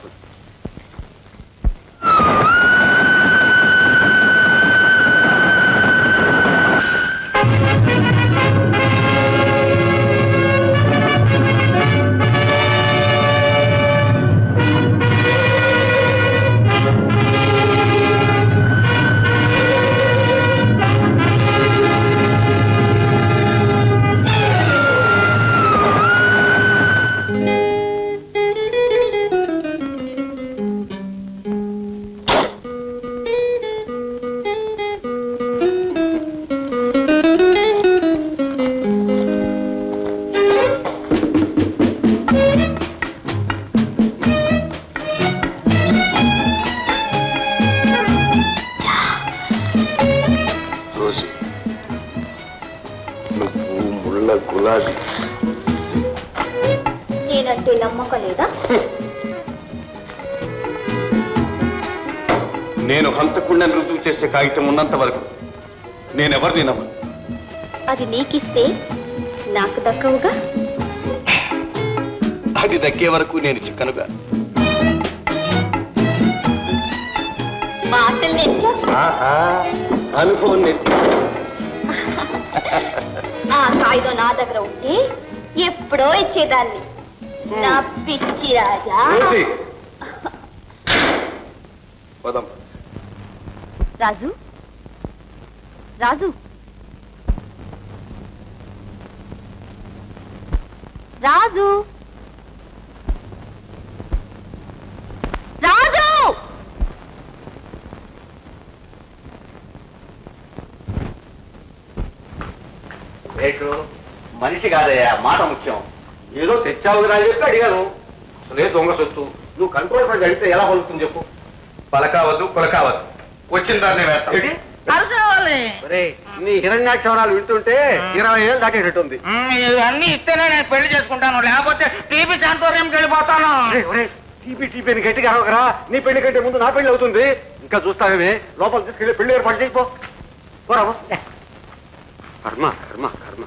గులాబీ, నేనంటే నమ్మకం లేదా? నేను హంతకుండని రుజువు చేసే కాగితం ఉన్నంత వరకు నేనెవరిని నమ్మను. అది నీకిస్తే నాకు దక్కవుగా? అది దక్కే వరకు నేను చిక్కనుగా. మాటలు నేర్చు. అనుభవం నేర్చు. ఆ కాగితం నా దగ్గర ఉంటే ఎప్పుడో ఇచ్చేదాన్ని నా పిచ్చి రాజా. రాజు రాజు రాజు రాజు మనిషి కాదయ్యా, మాట ముఖ్యం. ఏదో తెచ్చావు అని చెప్పి అడిగాను. అసలే దొంగ సొత్తు. నువ్వు కంట్రోల్ పడి అడిగితే ఎలా పలుకుతుంది చెప్పు? పలకావద్దు కొలకావద్దు, వచ్చిన దాన్ని వేస్తాం. నీ హిరణ్యాక్షరాలు వింటుంటే ఇరవై ఏళ్ళు దాకేటట్టుంది. ఇవన్నీ ఇస్తేనే నేను పెళ్లి చేసుకుంటాను, లేకపోతే టీపీ శాంతోర్యంకి వెళ్ళిపోతాను. టీపీ టీపీ గట్టిగా అరవకరా. నీ పెళ్లి కంటే ముందు నా పెళ్లి అవుతుంది. ఇంకా చూస్తావేమే, లోపల తీసుకెళ్ళి పెళ్లి ఏర్పాటు చేయిపో. పోరాము. కర్మ కర్మ కర్మ.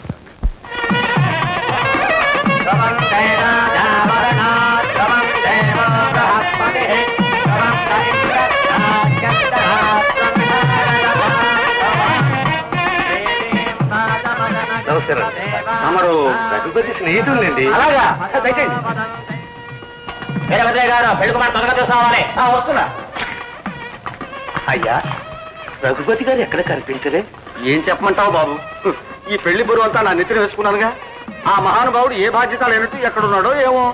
నమస్కారం. తమరు రఘుపతి స్నేహితులండి? అలాగా, దయచేయండి. వీరభద్రయ్య గారు పెళ్లి కుమార్ త్వరగా తీసుకోవాలి. వస్తున్నా. అయ్యా, రఘుపతి గారు ఎక్కడ కనిపించలే? ఏం చెప్పమంటావు బాబు, ఈ పెళ్లి బరువు అంతా నా నెత్తిన వేసుకున్నానుగా. ఆ మహానుభావుడు ఏ బాధ్యత లేనట్టు ఎక్కడున్నాడో ఏమో.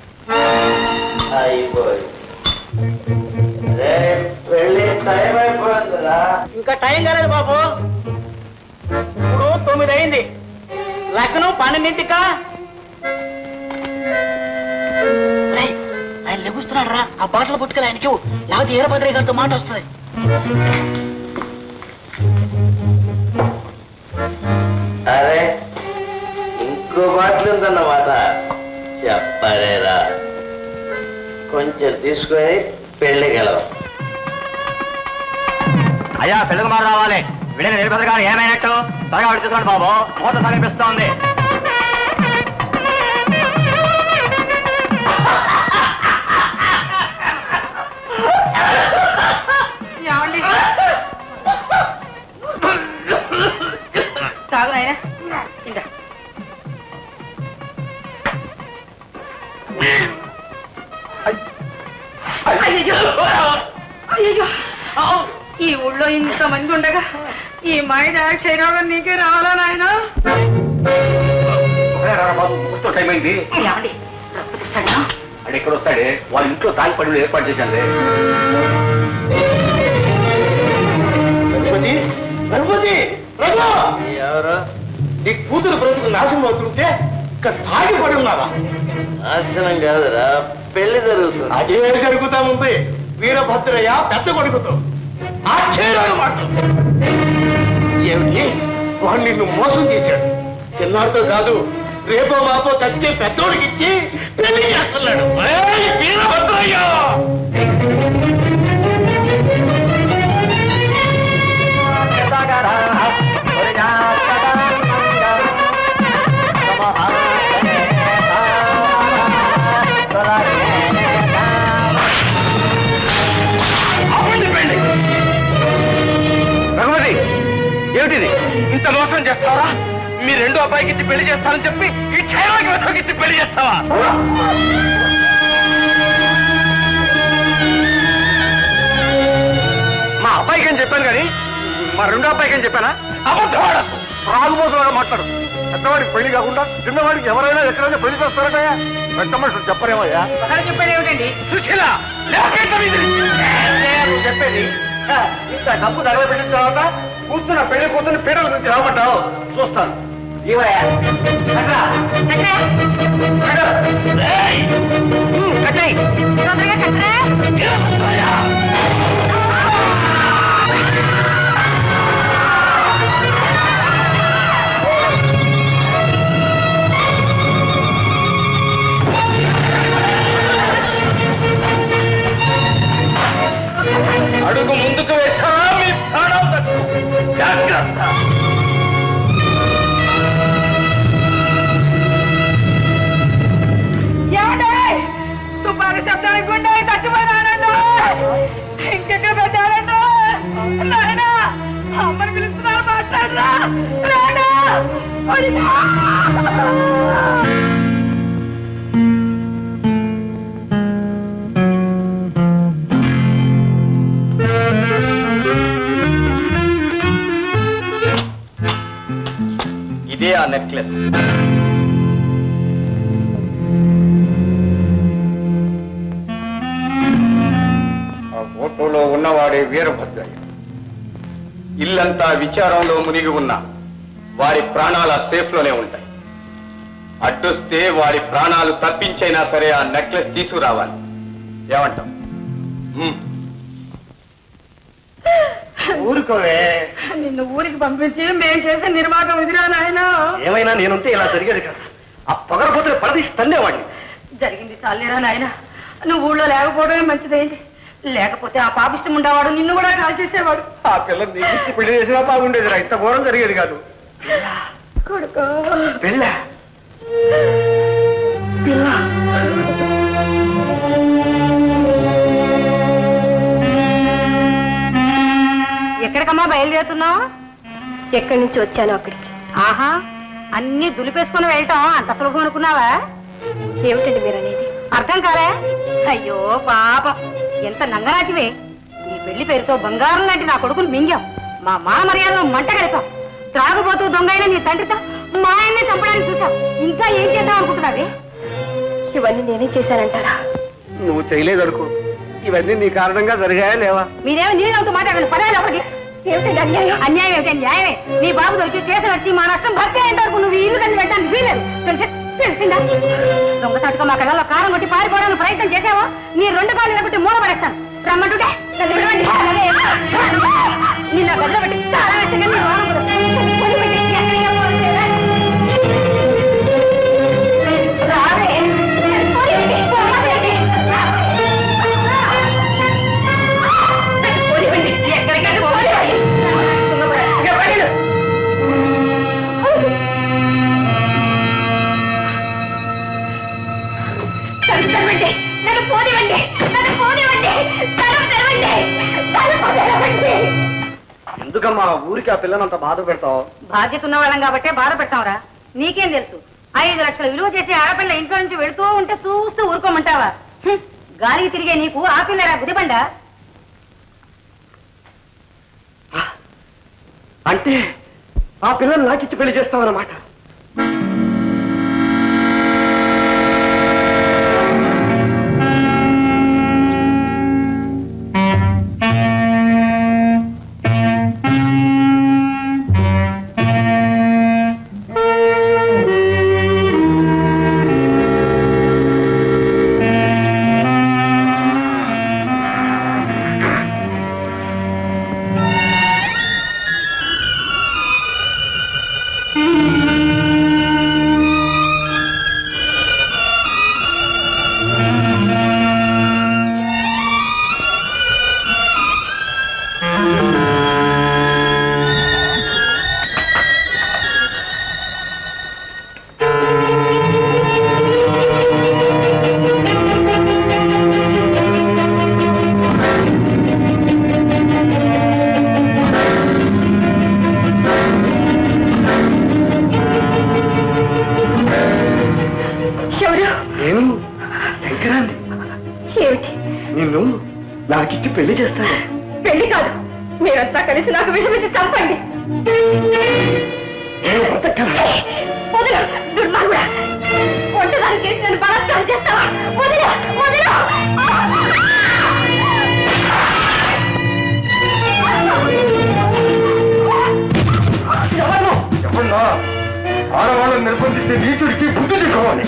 ఇంకా టైం కాలేదు బాబు, ఇప్పుడు తొమ్మిది అయింది, లగ్నం పన్నెండింటికా. ఆయన లెగుస్తున్నాడు రా, ఆ బాటలు పుట్టుకెళ్ళి ఆయనకి లేకపోతే వీరభద్రయ్య గారితో మాట వస్తుంది. అరే ఇంకో బాటలు ఉందన్నమాట, చెప్పలేరా? కొంచెం తీసుకొని పెళ్లికి వెళ్ళాం. అయ్యా పెళ్లి కుమారు రావాలి. వీడని వీరభద్ర గారు ఏమైనట్టు త్వరగా విడిచేసుకోండి బాబు, మూత సమీపిస్తోంది. తాగునాయనా అయ్యో, ఈ ఊళ్ళో ఇంత మంది ఉండగా ఈ మాయద క్షయరోగం నీకే రావాలా నాయన? టైం అయింది. అది ఎక్కడ వస్తాడే, వాళ్ళ ఇంట్లో తాగి పడి ఏర్పాటు చేశాను. రఘుపతి రఘుపతి రఘు, ఎవరు? నీ కూతురు బ్రతుకు నాశనం అవుతుంటే ఇక్కడ తాగి పడి ఉన్నావా? నాశనం కాదురా, పెళ్లి జరుగుతుంది. అదే జరుగుతా ఉంది. వీరభద్రయ్య పెద్ద కొడుకుతో ఆశ్చర్యాలు మాట్లాడు. ఏమిటి, వాడు నిన్ను మోసం చేశాడు. చిన్నారితో కాదు, రేపో మాపో చచ్చే పెద్దోడికి ఇచ్చి పెళ్లి చేస్తున్నాడు. వీరభద్రయ్య రఘుపతి, ఏమిటిది? ఇంత మోసం చేస్తావా? మీ రెండో అబ్బాయికి ఇచ్చి పెళ్లి చేస్తానని చెప్పి ఈ క్షయానికి వెతకి ఇచ్చి పెళ్లి చేస్తావా? మా అబ్బాయికి అని చెప్పాను కానీ మా రెండో అబ్బాయికి అని చెప్పానా? అబద్ధవాడ రాగుబోతువాడు మాట్లాడు. పెద్దవాడికి పెళ్లి కాకుండా చిన్నవాడికి ఎవరైనా ఎక్కడైనా పెళ్లి చేస్తారటయా? పెద్ద మనుషులు చెప్పరేమయ్యా? చెప్పేది ఏమిటండి? సుశీల చెప్పేది. ఇంత డబ్బు దగ్గర పెట్టిన తర్వాత కూర్చున్న పెళ్లి కూతురు పీడల నుంచి రాబట్టావు చూస్తాను. ఇవయ్యా అడుగు ముందుకు వేశారా మీ ప్రాణం తక్కువ. జాగ్రత్త. తుపాకి శబ్దానికి గుండె చచ్చిపోయినానండి. ఇంకెక్కడ పెట్టారండి? నాయనా, అమ్మని పిలుస్తున్నారు, మాట్లాడరా. నెక్లెస్. ఆ ఫోటోలో ఉన్నవాడే వీరభద్రయ్య. ఇల్లంతా విచారంలో మునిగి ఉన్న వారి ప్రాణాల సేఫ్ లోనే ఉంటాయి. అడ్డొస్తే వారి ప్రాణాలు తప్పించైనా సరే ఆ నెక్లెస్ తీసుకురావాలి. ఏమంటాం? ఊరుకోవే. నిన్ను ఊరికి పంపించి మేం చేసే నిర్వాహకం ఎదురా నాయన. ఏమైనా నేనుంటే ఇలా జరిగేది కదా. ఆ పొగరపోతే పడదీసి తండేవాడిని. జరిగింది చాలేరా నాయన. నువ్వు ఊళ్ళో లేకపోవడమే మంచిదేంటి. లేకపోతే ఆ పాపిష్టం ఉండేవాడు నిన్ను కూడా కాల్ చేసేవాడు. ఆ పిల్ల నీకు పెళ్లి చేసినా బాగుండేదిరా. ఇంత ఘోరం జరిగేది కాదు. కొడుకో పెళ్ళ పిల్ల ఎక్కడికమ్మా బయలుదేరుతున్నావు? ఎక్కడి నుంచి వచ్చాను అక్కడికి. ఆహా, అన్ని దులిపేసుకుని వెళ్ళటం అంత సులభం అనుకున్నావా? ఏమిటండి మీరు అనేది? అర్థం కాలే? అయ్యో పాపం, ఎంత నంగరాజివే. ఈ పెళ్లి పేరుతో బంగారం లాంటి నా కొడుకులు మింగాం. మా మాన మర్యాదను మంట కలిపాం. త్రాగుబోతూ దొంగైన నీ తండ్రితో మా ఆయన్ని చంపడానికి చూసాం. ఇంకా ఏం చేద్దాం అనుకుంటున్నావే? ఇవన్నీ నేనే చేశానంటారా? నువ్వు చేయలేదనుకో. ఇవన్నీ నీ కారణంగా జరిగాయా లేవా? మీరేమో నీళ్ళతో మాట్లాడండి. పడాలి అప్పటికి. ఏమిటండి అన్యాయం? అన్యాయం ఏమిటండి? న్యాయమే. నీ బాబు దొరికి కేసు వచ్చి మా నష్టం భర్తీ అయ్యేంత వరకు నువ్వు ఇల్లు కలిసి పెట్టడానికి వీలేదు. తెలిసి తెలిసిందా? దొంగ తట్టుగా మా కళ్ళలో కారం కొట్టి పారిపోవడానికి ప్రయత్నం చేసావా? నీ రెండు కాళ్ళు కొట్టి మూల పడేస్తాను. రమ్మంటుంటే నిన్న గదిలో పెట్టి తాళం వేస్తే కానీ నేను వారం కుదరదు. వదిలిపెట్టి ఎక్కడికి వెళ్ళిపోవట్లేదా? రావే. వదిలిపెట్టి, వదిలిపెట్టి. వదిలిపెట్టి, ఎక్కడికి వెళ్ళిపోవాలి? ఎవరు? తలుపు తెరవండి. నన్ను పోనివ్వండి. నన్ను పోనివ్వండి. తలుపు తెరవండి. తలుపు తెరవండి. ఎందుకమ్మా ఊరికి ఆ పిల్లనంత బాధ పెడతావు? బాధ్యత ఉన్న వాళ్ళం కాబట్టే బాధ పెట్టాంరా. నీకేం తెలుసు? ఐదు లక్షల విలువ చేసే ఆడపిల్ల ఇంట్లో నుంచి వెళుతూ ఉంటే చూస్తూ ఊరుకోమంటావా? హ్మ్. గాలికి తిరిగే నీకు ఆ పిల్లరా గుదిబండ? అంటే ఆ పిల్లని నాకిచ్చి పెళ్లి చేస్తావన్నమాట. నాకిచ్చి పెళ్లి చేస్తాను. పెళ్లి కాదు, మీరంతా కలిసి నాకు విషమిచ్చి చంపండి. దుర్మార్గుడా, ఒంటదాన్ని చేసి నేను బలాత్కారం చేస్తావా? వదిలా వదిలా ఎవరన్నా ఆడవాళ్ళని నిర్బంధిస్తే నీచుడికి బుద్ధి తీసుకోవాలి.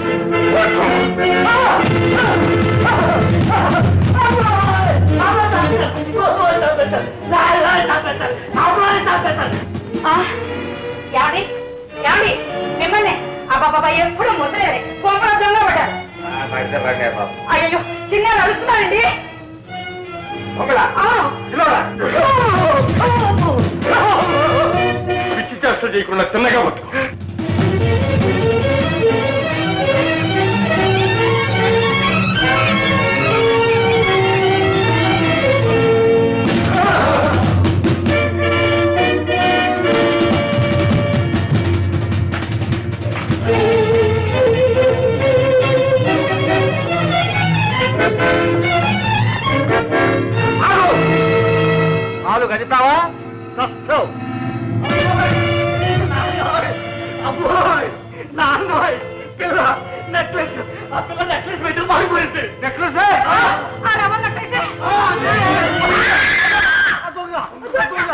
మిమ్మల్ని అబ్బాబా ఎప్పుడు ముద్దలేరే కొంపల దొంగ పడ్డారు. అయ్యో చిన్న నడుస్తున్నానండి. పిచ్చి చేష్ట చేయకుండా తిన్నగా పట్టు. కాలు గదితావా? అబ్బోయ్ నెక్లెస్ ఆ పిల్ల నెక్లెస్ పెట్టి మారిపోయింది. నెక్లెస్ ఆ రవ్వ నెక్లెస్ దొంగ దొంగ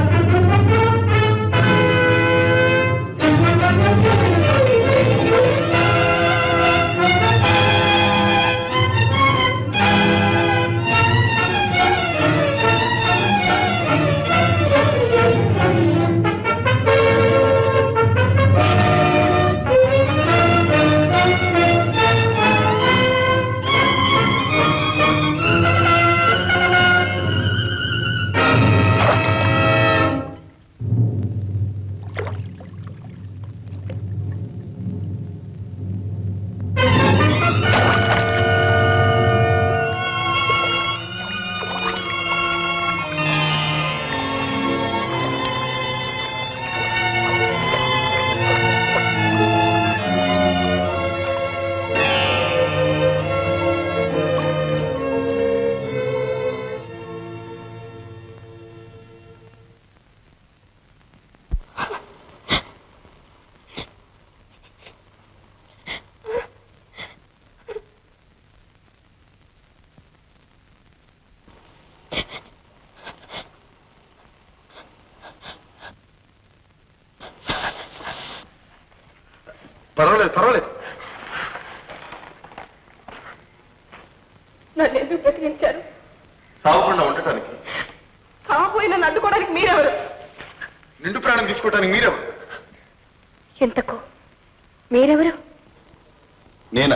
పర్వాలేదు పర్వాలేదు. నన్ను ఎందుకు బ్రతికించారు? సాగకుండా ఉండటానికి. సాగిపోయిన నన్ను అడ్డుకోవడానికి మీరెవరు? నిండు ప్రాణం తీసుకోవటానికి మీరెవరు? ఎంతకు మీరెవరు? నేనా?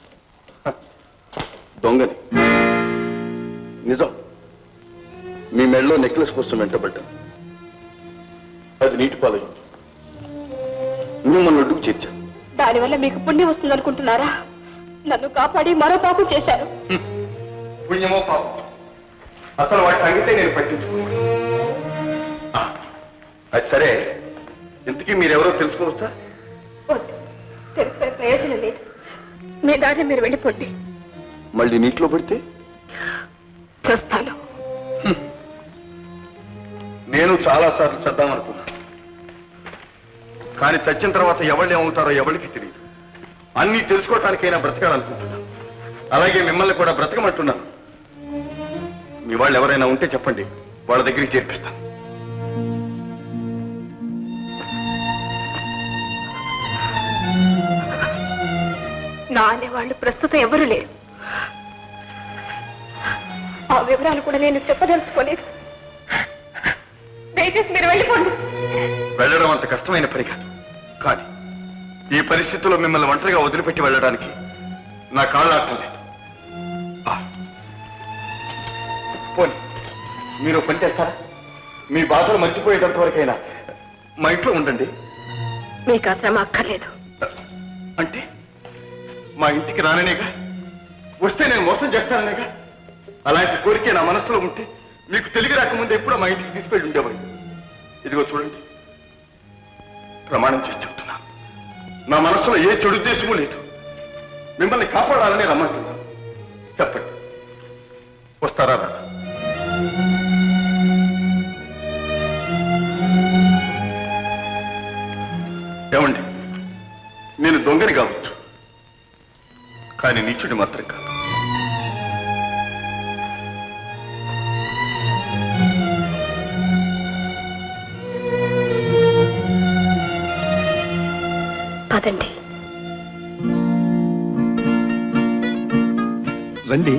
దొంగని. నిజం, మీ మెడలో నెక్లెస్ కోసం వెంటబడ్డా. అది నీటి పాలయ్యింది. మిమ్మల్ని ఒడ్డుకు చేర్చాను. దానివల్ల మీకు పుణ్యం వస్తుంది అనుకుంటున్నారా? నన్ను కాపాడి మరో పాపం చేశారు. పుణ్యమో పాపం అసలు వాటి సంగతే నేను పట్టించుకున్నాను. అది సరే, ఇంతకీ మీరెవరో తెలుసుకోవచ్చా? వద్దు, తెలుసుకునే ప్రయోజనం లేదు. మీ దారి మీరు వెళ్ళిపోండి. మళ్ళీ నీటిలో పడితే చూస్తాను. నేను చాలా సార్లు చేద్దామనుకున్నాను, కానీ చచ్చిన తర్వాత ఎవళ్ళు ఏమవుతారో ఎవరికి తెలియదు. అన్నీ తెలుసుకోవటానికైనా బ్రతకాలనుకుంటున్నాను. అలాగే మిమ్మల్ని కూడా బ్రతకమంటున్నాను. మీ వాళ్ళు ఎవరైనా ఉంటే చెప్పండి, వాళ్ళ దగ్గరికి చేర్పిస్తాను. నా అనేవాళ్ళు ప్రస్తుతం ఎవరు లేరు. ఆ వివరాలు కూడా నేను చెప్పదలుచుకోలేదు. దయచేసి మీరు వెళ్ళిపోండి. వెళ్ళడం అంత కష్టమైన పని కాదు, కానీ ఈ పరిస్థితుల్లో మిమ్మల్ని ఒంటరిగా వదిలిపెట్టి వెళ్ళడానికి నా కాళ్ళు ఆటం లేదు. పోనీ మీరు పని చేస్తారా? మీ బాధలు మర్చిపోయేటంత వరకైనా మా ఇంట్లో ఉండండి. మీకు ఆ శ్రమ అక్కర్లేదు. అంటే మా ఇంటికి రాననేగా? వస్తే నేను మోసం చేస్తాననేగా? అలాంటి కోరిక నా మనసులో ఉంటే మీకు తెలివి రాకముందు ఎప్పుడో మా ఇంటికి తీసుకెళ్ళి ఉండేవాడు. ఇదిగో చూడండి, ప్రమాణం చేసి చెప్తున్నాను, నా మనసులో ఏ చెడుద్దేశమూ లేదు. మిమ్మల్ని కాపాడాలని రమ్మంటున్నాను. చెప్పండి, వస్తారా? ఏమండి, నేను దొంగని కావచ్చు, కానీ నీచుడి మాత్రం కాదు. పదండి. రండి.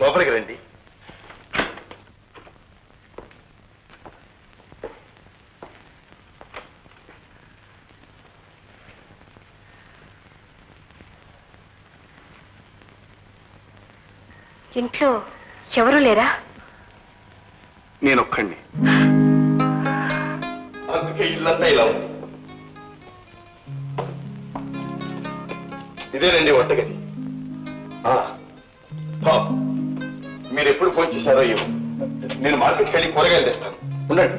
లోపలికి రండి. ఇంట్లో ఎవరు లేరా? నేనొక్కడిని. అందుకే ఇల్లంతా ఇలా ఉంది. ఇదేనండి వంటగది. మీరు ఎప్పుడు ఫోన్ చేశారో ఏమో. నేను మార్కెట్కి వెళ్ళి కూరగాయలు తెస్తాను. ఉండండి.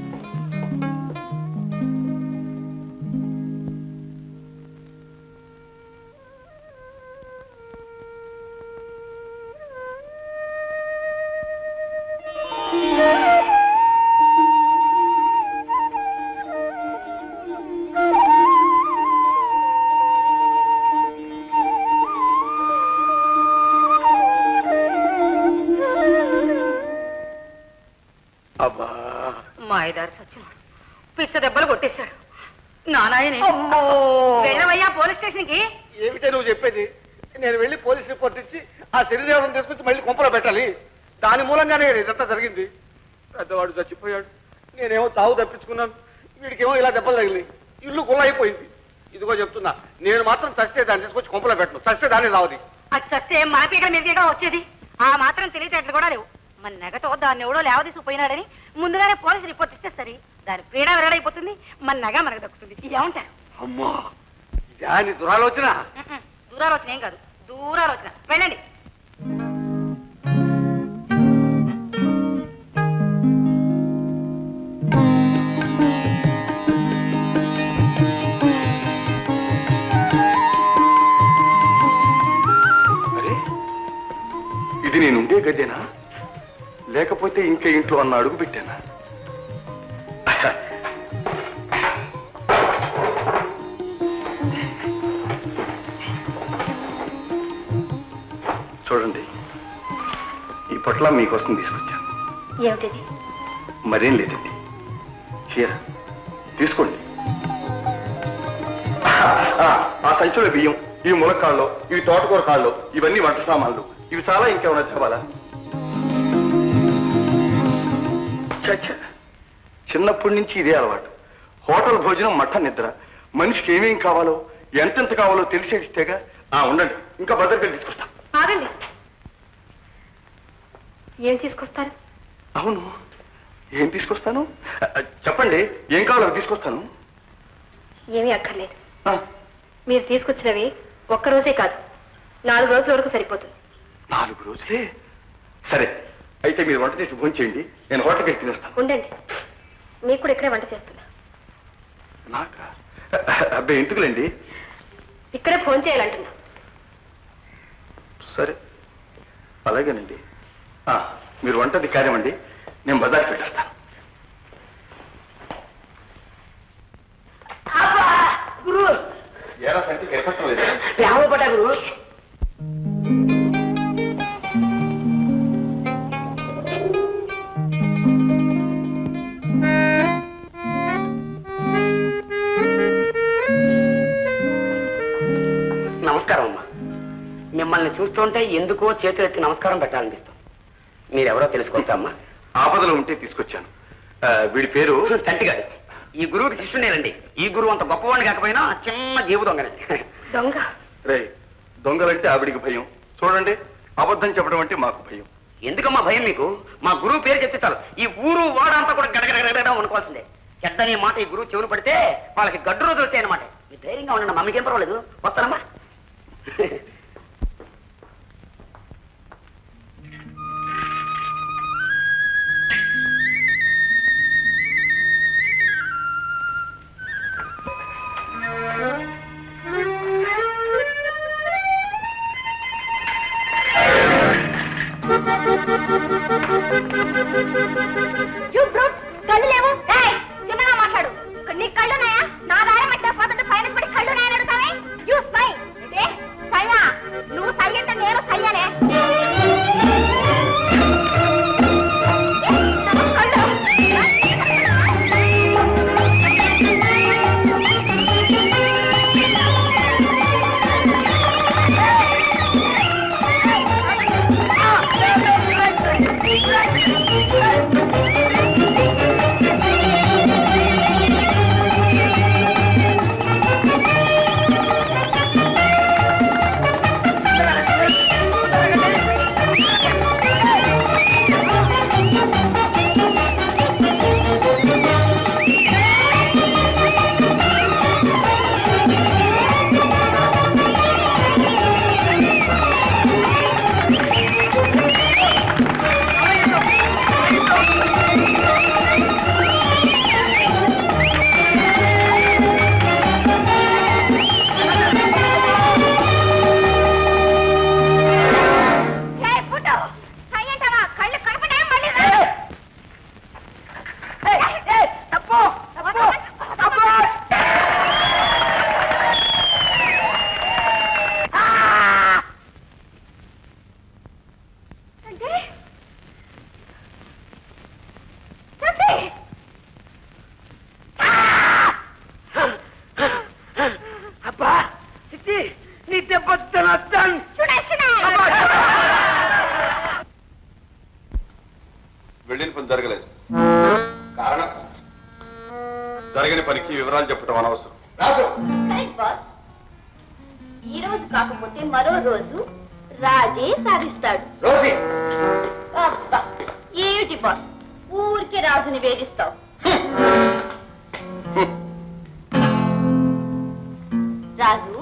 మాయదారి సచ్చినాడు. పిచ్చ దెబ్బలు కొట్టేశాడు. నానాయనే వెళ్ళవయ్యా పోలీస్ స్టేషన్ కి. ఏమిటే నువ్వు చెప్పేది? నేను వెళ్ళి పోలీస్ రిపోర్ట్ ఇచ్చి ఆ శరీరం తీసుకొచ్చి మళ్ళీ కొంపలో పెట్టాలి. దాని మూలంగానే ఇదంతా జరిగింది. పెద్దవాడు చచ్చిపోయాడు, నేనేమో తావు తప్పించుకున్నాను. వీడికేమో ఇలా దెబ్బలు తగిలి ఇల్లు గుల్ల అయిపోయింది. ఇదిగో చెప్తున్నా, నేను మాత్రం చస్తే దాన్ని తీసుకొచ్చి కొంపలో పెట్టను. చస్తే దాన్ని రావది. అది చస్తే మన పీకల మీదగా వచ్చేది. ఆ మాత్రం తెలియటట్లు కూడా లేవు. మన నెగతో దాన్ని ఎవడో లేవదీసిపోయినాడని ముందుగానే పోలీసు రిపోర్ట్ ఇస్తే సరి దాని పీడ విరడైపోతుంది. మన నెగ మనకు దక్కుతుంది. ఏమంటారు? అమ్మా దాని దురాలోచన. దూరాలోచన ఏం కాదు, దూరాలోచన. వెళ్ళండి. అరే, ఇది నేనుండే గదేనా, లేకపోతే ఇంకా ఇంట్లో అన్న అడుగు పెట్టానా? చూడండి, ఈ పొట్ల మీకోసం తీసుకొచ్చాను. ఏమిటిది? మరేం లేదండి, చీర తీసుకోండి. ఆ సంచుల బియ్యం, ఈ ములక్కాళ్ళు, ఇవి తోటకూర కాళ్ళు, ఇవన్నీ వంట సామాన్లు. ఇవి చాలా ఇంకేమైనా తేవాలా? చిన్నప్పటి నుంచి ఇదే అలవాటు. హోటల్ భోజనం, మఠ నిద్ర. మనిషికి ఏమేం కావాలో, ఎంతెంత కావాలో తెలిసేడిస్తేగా. ఆ ఉండండి, ఇంకా భద్రతలు తీసుకొస్తాం. ఆగండి. ఏం తీసుకొస్తారు? అవును, ఏం తీసుకొస్తాను చెప్పండి. ఏం కావాలో తీసుకొస్తాను. ఏమీ అక్కర్లేదు. మీరు తీసుకొచ్చినవి ఒక్కరోజే కాదు, నాలుగు రోజుల వరకు సరిపోతుంది. నాలుగు రోజులే? సరే, అయితే మీరు వంట చేసి భోజనం చేయండి, నేను హోటల్కి వెళ్ళి తినేస్తాను. ఉండండి, మీకు కూడా ఇక్కడే వంట చేస్తున్నా. నాకా? అబ్బాయి ఎందుకులేండి, ఇక్కడే ఫోన్ చేయాలంటున్నా. సరే అలాగేనండి. మీరు వంటది కార్యమండి, నేను బజార్కి పెట్టేస్తాను. గురు ఏరా సంటి కనిపెట్టడం లేదు. రామపట గురు. నమస్కారం అమ్మా. మిమ్మల్ని చూస్తుంటే ఎందుకో చేతులు ఎత్తి నమస్కారం పెట్టాలనిపిస్తుంది. మీరెవరో తెలుసుకోవచ్చా అమ్మా? ఆపదలో ఉంటే తీసుకొచ్చాను. వీడి పేరు చంటిగాడు. ఈ గురువుకి శిష్యునేనండి. ఈ గురువు అంత గొప్పవాడిని కాకపోయినా చిన్న జీవు దొంగనే. దొంగ? రే, దొంగలంటే ఆవిడికి భయం. చూడండి, అబద్ధం చెప్పడం అంటే మాకు భయం. ఎందుకమ్మా భయం మీకు? మా గురువు పేరు చెప్తే చాలు ఈ ఊరు వాడంతా కూడా గడగడగడ అనుకోవాల్సిందే. చెడ్డనే మాట ఈ గురువు చెవులు పడితే వాళ్ళకి గడ్డు రోజులు వచ్చాయన్నమాట. మీ ధైర్యంగా ఉండండి, మమ్మీకేం పర్వాలేదు. వస్తానమ్మా. కళ్ళు లేవు? చిన్నగా మాట్లాడు. నీ కళ్ళున్నాయా? నా దారి మధ్య పోతుంటే పైన పడి కళ్ళు నాయని అడుగుతావే? యూ సై అంటే సయ్యా. నువ్వు సై అంటే నేను సయ్యానే. కళ్ళు చెప్పడం అనవసరం. బాస్, ఈ రోజు కాకపోతే మరో రోజు రాజే సాధిస్తాడు. అబ్బా, ఏమిటి బాస్ ఊరికే రాజుని వేధిస్తావు? రాజు,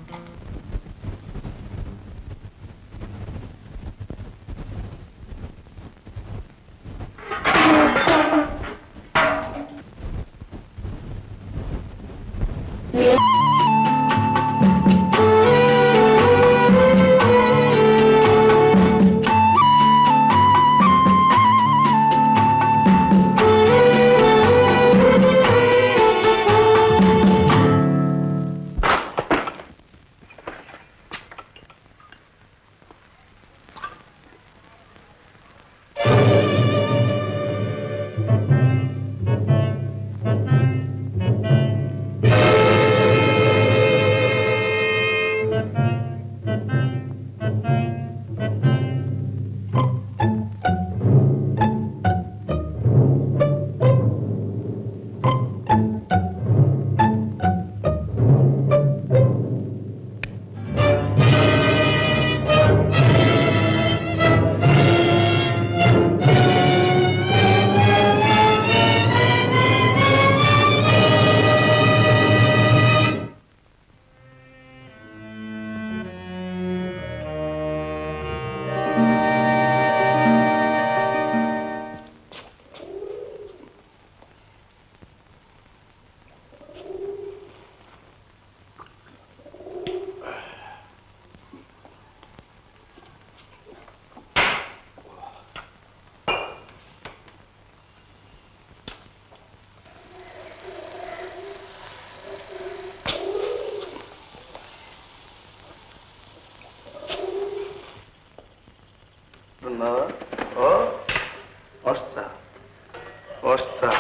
వస్తా వస్తా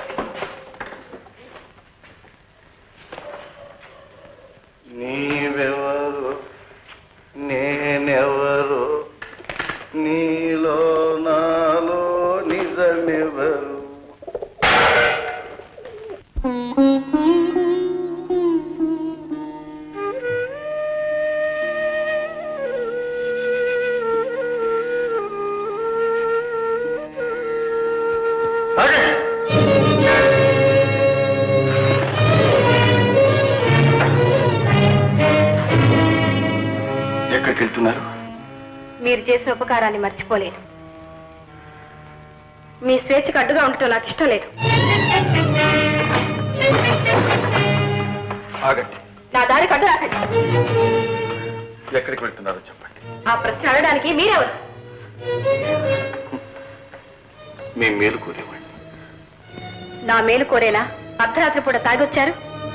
నీవెవరు నేనెవరు నీలో నాలో నిజమెవరు ఎక్కడికి వెళ్తున్నారు? మీరు చేసిన ఉపకారాన్ని మర్చిపోలేను. మీ స్వేచ్ఛకు అడ్డుగా ఉండటం నాకు ఇష్టం లేదు. ఆగండి. నా దారికి అడ్డు రాకండి. ఎక్కడికి వెళ్తున్నారో చెప్పండి. ఆ ప్రశ్న అడగడానికి మీరెవరు? మీ మేలు కోరేవాడిని. నా మేలు కోరేలా అర్ధరాత్రి పూట తాగొచ్చారు?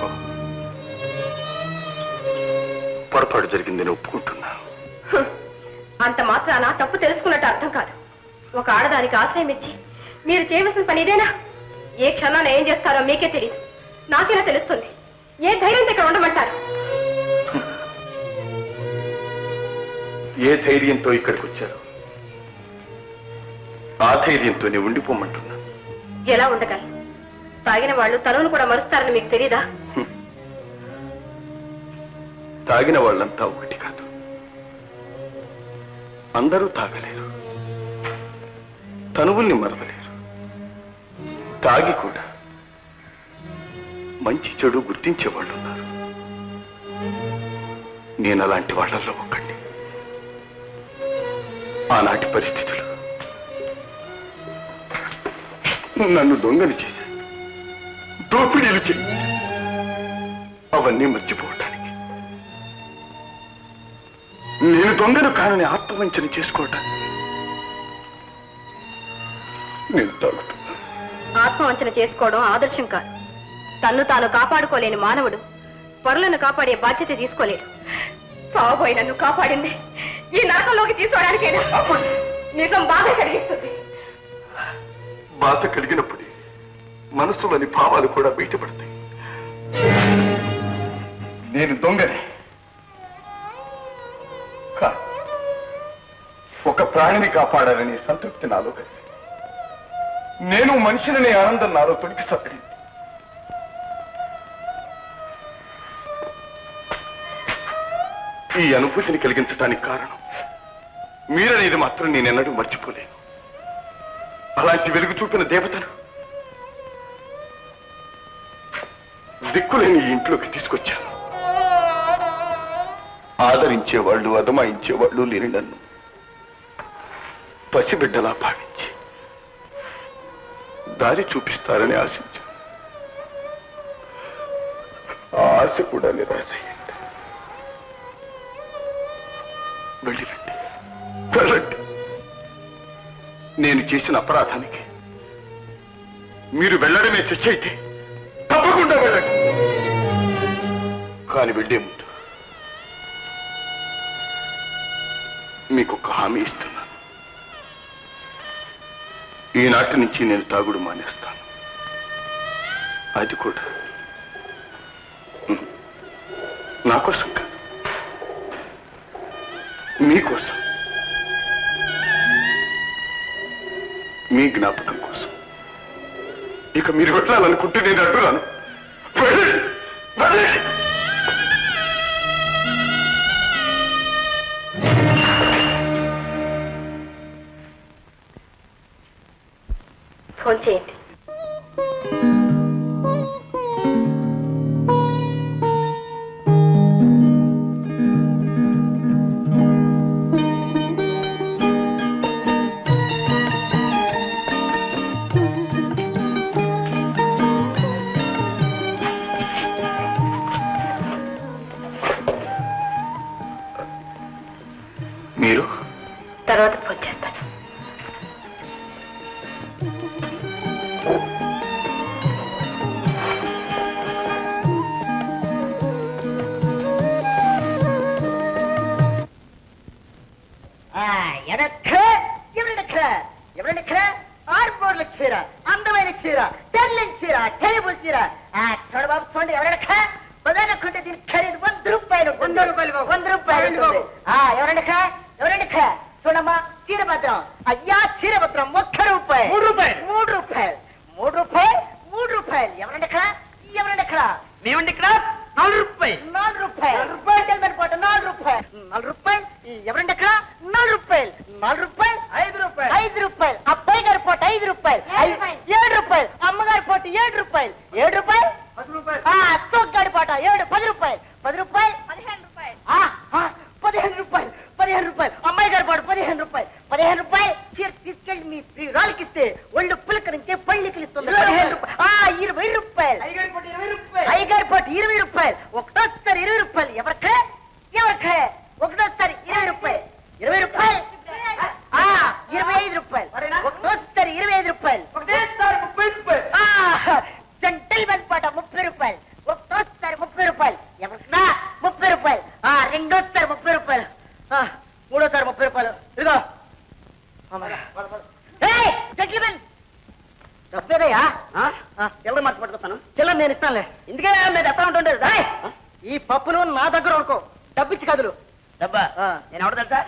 పొరపాటు జరిగిందని ఒప్పుకుంటున్నా. అంత మాత్రాన తప్పు తెలుసుకున్నట్టు అర్థం కాదు. ఒక ఆడదానికి ఆశ్రయం ఇచ్చి మీరు చేయవలసిన పని ఇదేనా? ఏ క్షణాన ఏం చేస్తారో మీకే తెలియదు. నాకెలా తెలుస్తుంది? ఏ ధైర్యంతో ఇక్కడ ఉండమంటారు? ఏ ధైర్యంతో ఇక్కడికి వచ్చారు? ఆ ధైర్యంతోనే ఉండిపోమంటున్నా. ఎలా ఉండగలరు? తాగిన వాళ్ళు తనువును కూడా మరుస్తారని మీకు తెలీదా? తాగిన వాళ్ళంతా ఒకటి కాదు. అందరూ తాగలేరు, తనువుల్ని మరవలేరు. తాగి కూడా మంచి చెడు గుర్తించే వాళ్ళు ఉన్నారు. నేను అలాంటి వాళ్ళల్లో ఒక్కడిని. ఆనాటి పరిస్థితులు నన్ను దొంగని చేశాయి, దోపిడీలు చేయించాయి. అవన్నీ మర్చిపోవటానికి నేను దొంగను కానని ఆత్మవంచన చేసుకోవటానికి నేను తాగుతున్నా. ఆత్మవంచన చేసుకోవడం ఆదర్శం కాదు. తన్ను తాను కాపాడుకోలేని మానవుడు పరులను కాపాడే బాధ్యత తీసుకోలేడు. సాగుపోయి నన్ను కాపాడింది ఈ నరకంలోకి తీసుకోవడానికేనా? నిజం బాధ కలిగిస్తుంది. బాధ కలిగినప్పుడే మనసులోని భావాలు కూడా బయటపడతాయి. నేను దొంగనే కాదు, ఒక ప్రాణిని కాపాడాలని సంతృప్తి నాలో కలిగింది. నేను మనిషిని ఆనందం నాలో తొలికి సపడింది. ఈ అనుభూతిని కలిగించడానికి కారణం మీరనేది మాత్రం నేనెన్నడూ మర్చిపోలేను. అలాంటి వెలుగు చూపిన దేవతను దిక్కులేని ఈ ఇంట్లోకి తీసుకొచ్చాను. ఆదరించేవాళ్ళు అదమాయించేవాళ్ళు లేని నన్ను పసిబిడ్డలా భావించి దారి చూపిస్తారని ఆశించాను. ఆ ఆశ కూడా నిరాశయ్యింది. వెళ్ళిరండి, వెళ్ళండి. నేను చేసిన అపరాధానికి మీరు వెళ్ళడమే శిక్ష అయితే తప్పకుండా వెళ్ళండి. కానీ వెళ్ళే ముందు మీకు ఒక హామీ ఇస్తున్నాను. ఈనాటి నుంచి నేను తాగుడు మానేస్తాను. అది కూడా నా కోసం కాదు, మీకోసం, మీ జ్ఞాపకం కోసం. ఇక మీరు వెళ్ళాలనుకుంటే నేను అడ్డురాను. వెళ్ళండి, వెళ్ళండి. ఫోన్ చేయండి. మీరు తర్వాత ఫోన్ చేస్తాను. ఆర్బోర్ల చీర, అందమైన చీర, టెర్లింగ్ చీర, టేబుల్ చీర. చూడ బాబు, చూడండి. ఎవరైనా బదానకుంటే దీని ఖరీదు వంద రూపాయలు. వంద రూపాయలు వంద రూపాయలు ఎవరండి ఎవరండి చూడమ్మా, చీర భద్రం. అయ్యా, చీర భద్రం ఒక్క రూపాయి. మూడు రూపాయలు మూడు రూపాయలు మూడు రూపాయలు మూడు రూపాయలు ఎవరండి ఎవరండి ఇక్కడ? మేమండి ఇక్కడ. నాలుగు రూపాయలు నాలుగు రూపాయలు రూపాయలు తెలియని పోట. నాలుగు రూపాయలు నాలుగు రూపాయలు ఎవరండి ఇక్కడ? నాలుగు రూపాయలు నాలుగు రూపాయలు ఐదు రూపాయలు ఐదు రూపాయలు అబ్బాయి గారి పోట. ఐదు రూపాయలు ఏడు రూపాయలు అమ్మగారి పోట. ఏడు రూపాయలు ఏడు రూపాయలు తొగ్గాడి పోట. ఏడు పది రూపాయలు పది రూపాయలు పదిహేను రూపాయలు పదిహేను రూపాయలు పదిహేను రూపాయలు అమ్మాయి గారి పాటు. పదిహేను రూపాయలు పదిహేను రూపాయలు చీర తీసుకెళ్లి మీ ప్రియురాలకి ఇస్తే ఒళ్ళు పులకరించి పళ్ళికి ఇస్తుంది. పదిహేను రూపాయలు ఇరవై రూపాయలు అయ్యగారి పాటు. ఇరవై రూపాయలు ఒకటోసారి ఇరవై రూపాయలు ఎవరికే ఎవరికే ఒకటోసారి ఇరవై రూపాయలు ఇరవై రూపాయలు ఇరవై ఐదు రూపాయలు ఒకటోసారి ఇరవై ఐదు రూపాయలు ముప్పై రూపాయలు జంటల్ పాట. ముప్పై రూపాయలు ఒకటోసారి ముప్పై రూపాయలు ఎవరికినా ముప్పై రూపాయలు రెండోసారి ముప్పై రూపాయలు మూడోసారి ముప్పై రూపాయలు. ఇదిగో జెంటిల్మెన్, డబ్బేదయ్యా. చిల్లర మార్చి పట్టుకొస్తాను. చిల్లర నేను ఇస్తానులే. ఎందుకే మీరు ఎత్తా ఉంటుండేది. ఈ పప్పులు నా దగ్గర అనుకో. డబ్బిచ్చి కదులు. డబ్బా నేను ఎవడ తెలుసా?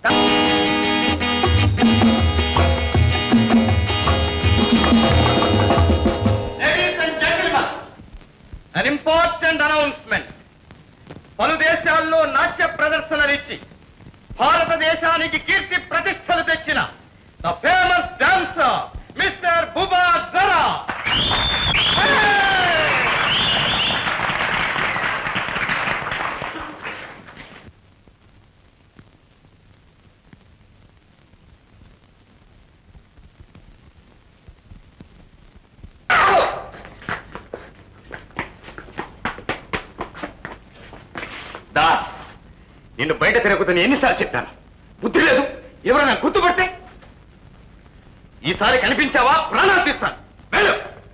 An important announcement. పలు దేశాల్లో నాట్య ప్రదర్శనలిచ్చి భారతదేశానికి కీర్తి ప్రతిష్టలు తెచ్చిన ద ఫేమస్ డాన్సర్ మిస్టర్ బుబా జరా. దాస్, నిన్ను బయట తిరగదని ఎన్నిసార్లు చెప్పాను? బుద్ధి లేదు. ఎవరైనా గుర్తుపడితే ఈసారి కనిపించావా ప్రాణాలు తీస్తాను. వెళ్ళు.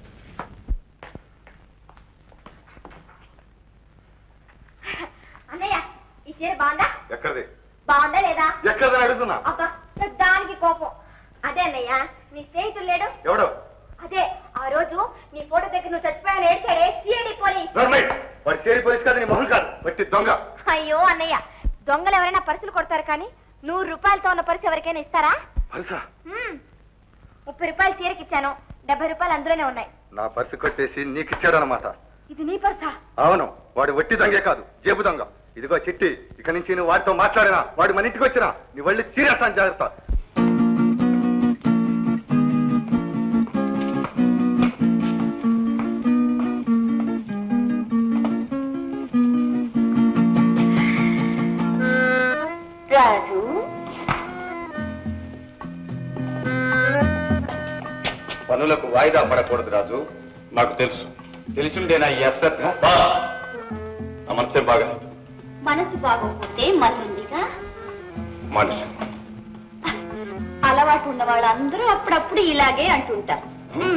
అన్నయ్య, ఈ చీర బాగుందా? ఎక్కడిది? బాగుందా లేదా? ఎక్కడదని అడుగుతున్నా. అబ్బా, దానికి కోపం. అదే అన్నయ్య, నీ స్నేహితుడు లేడు? ఎవడు? అదే ఆ రోజు నీ ఫోటో దగ్గర నువ్వు చచ్చిపోయాను ఏడ్చాడే సిఐడి పోలీస్. వాడు సిఐడి పోలీస్ కాదు, నీ మొహం కాదు, బట్టి దొంగ. అయ్యో అన్నయ్య, దొంగలు ఎవరైనా పర్సులు కొడతారు కానీ నూరు రూపాయలతో ఉన్న పర్సు ఎవరికైనా ఇస్తారా? పర్సా? ముప్పై రూపాయలు చీరకి ఇచ్చాను, డెబ్బై రూపాయలు అందులోనే ఉన్నాయి. నా పర్సు కొట్టేసి నీకు ఇచ్చాడనమాట. ఇది నీ పర్సా? అవును, వాడు వట్టి దొంగే కాదు, జేబు దొంగ. ఇదిగో చిట్టి, ఇక నుంచి నువ్వు వాడితో మాట్లాడినా వాడు మన ఇంటికి వచ్చినా నీ వెళ్ళి చీరేస్తాను, జాగ్రత్త. రాజు, పనులకు వాయిదా పడకూడదు రాజు. నాకు తెలుసు. తెలిసిండేనా ఈ అశ్రద్ధ? నా మనసే బాగా మనసు బాగోకపోతే మళ్ళీగా మనిషి అలవాటు ఉన్న వాళ్ళందరూ అప్పుడప్పుడు ఇలాగే అంటుంటారు.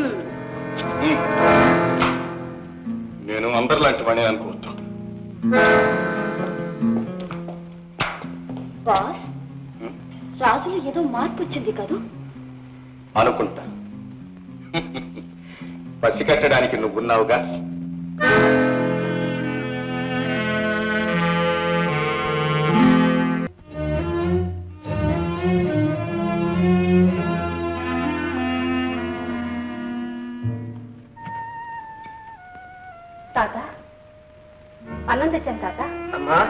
నేను అందరిలాంటి వాడిని అనుకుంటాను. బాస్, రాజులో ఏదో మార్పు వచ్చింది కదూ? అనుకుంటా. పసికట్టడానికి నువ్వున్నావుగా. తాత, అన్నం తెచ్చాను తాత. అమ్మా,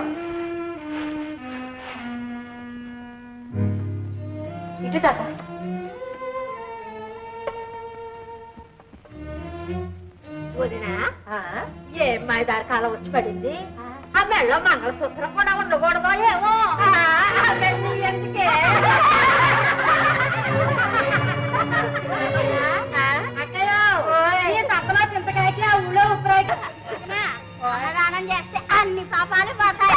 ఇటు తాత. వదినా, ఏ మైదారి కాలం వచ్చి పడింది? ఆ మెళ్ళో మంగళసూత్రం కూడా ఉండకూడదో ఏమో. ఎందుకే తప్పలో చింతకాయకి ఆ ఊళ్ళో ఉప్పురాయి దానం చేస్తే అన్ని పాపాలు పడతాయి.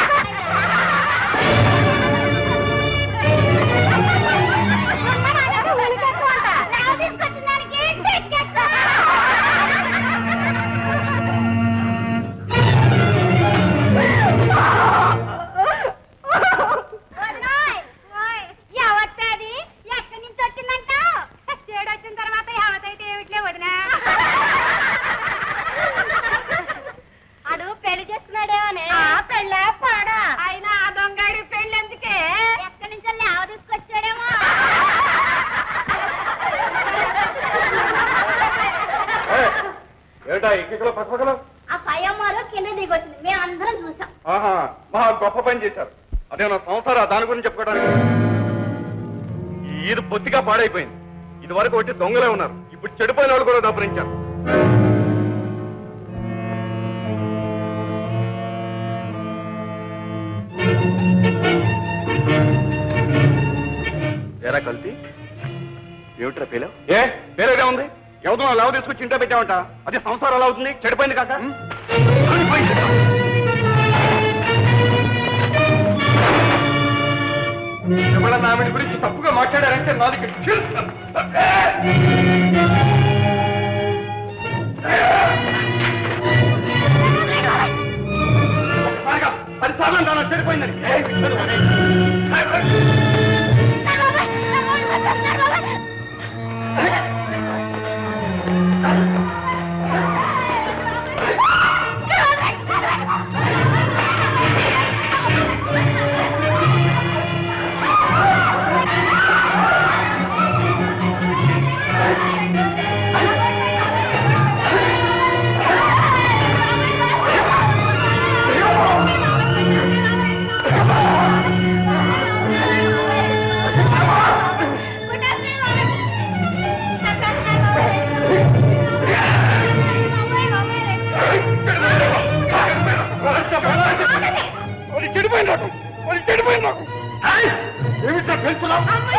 ఎవత్తది ఎక్కడి నుంచి వచ్చిందంట? చెడు వచ్చిన తర్వాత ఎవతైతే ఏమిట్లే వదినా. అడు పెళ్లి చేస్తున్నాడేమోనే. పెళ్ళే పాడా అయినా ఆ దొంగడి పెళ్లి ఎందుకే? ఎక్కడి నుంచి లేవ తీసుకొచ్చాడేమో. ఏటా ఇక్కడ పక్కలో ఆ పయ్యమ్మలో కింద దిగొచ్చింది, మేము అందరం చూసాం. ఆహా, మహా గొప్ప పని చేశారు. అదే నా సంసారం, దాని గురించి చెప్పుకోవడానికి. ఇది పొత్తిగా పాడైపోయింది. ఇది వరకు వచ్చి దొంగలే ఉన్నారు, ఇప్పుడు చెడిపోయిన వాళ్ళు కూడా దాపరించారు. ఏరా కల్తీ, ఏమిట్రా పేలా? ఏ పేరేదే ఉంది? ఎవదో లావు తీసుకొచ్చి ఇంట్లో పెట్టామంట. అదే సంసారం ఎలా అవుతుంది? చెడిపోయింది కాక. ఎవరన్నా ఆమె గురించి తప్పుగా మాట్లాడారంటే నాది పదిసార్లు అంటాను చెడిపోయిందని. చెడిపోయింది నాకు, చెడిపోయింది నాకు. ఏమిటా పెంచులా?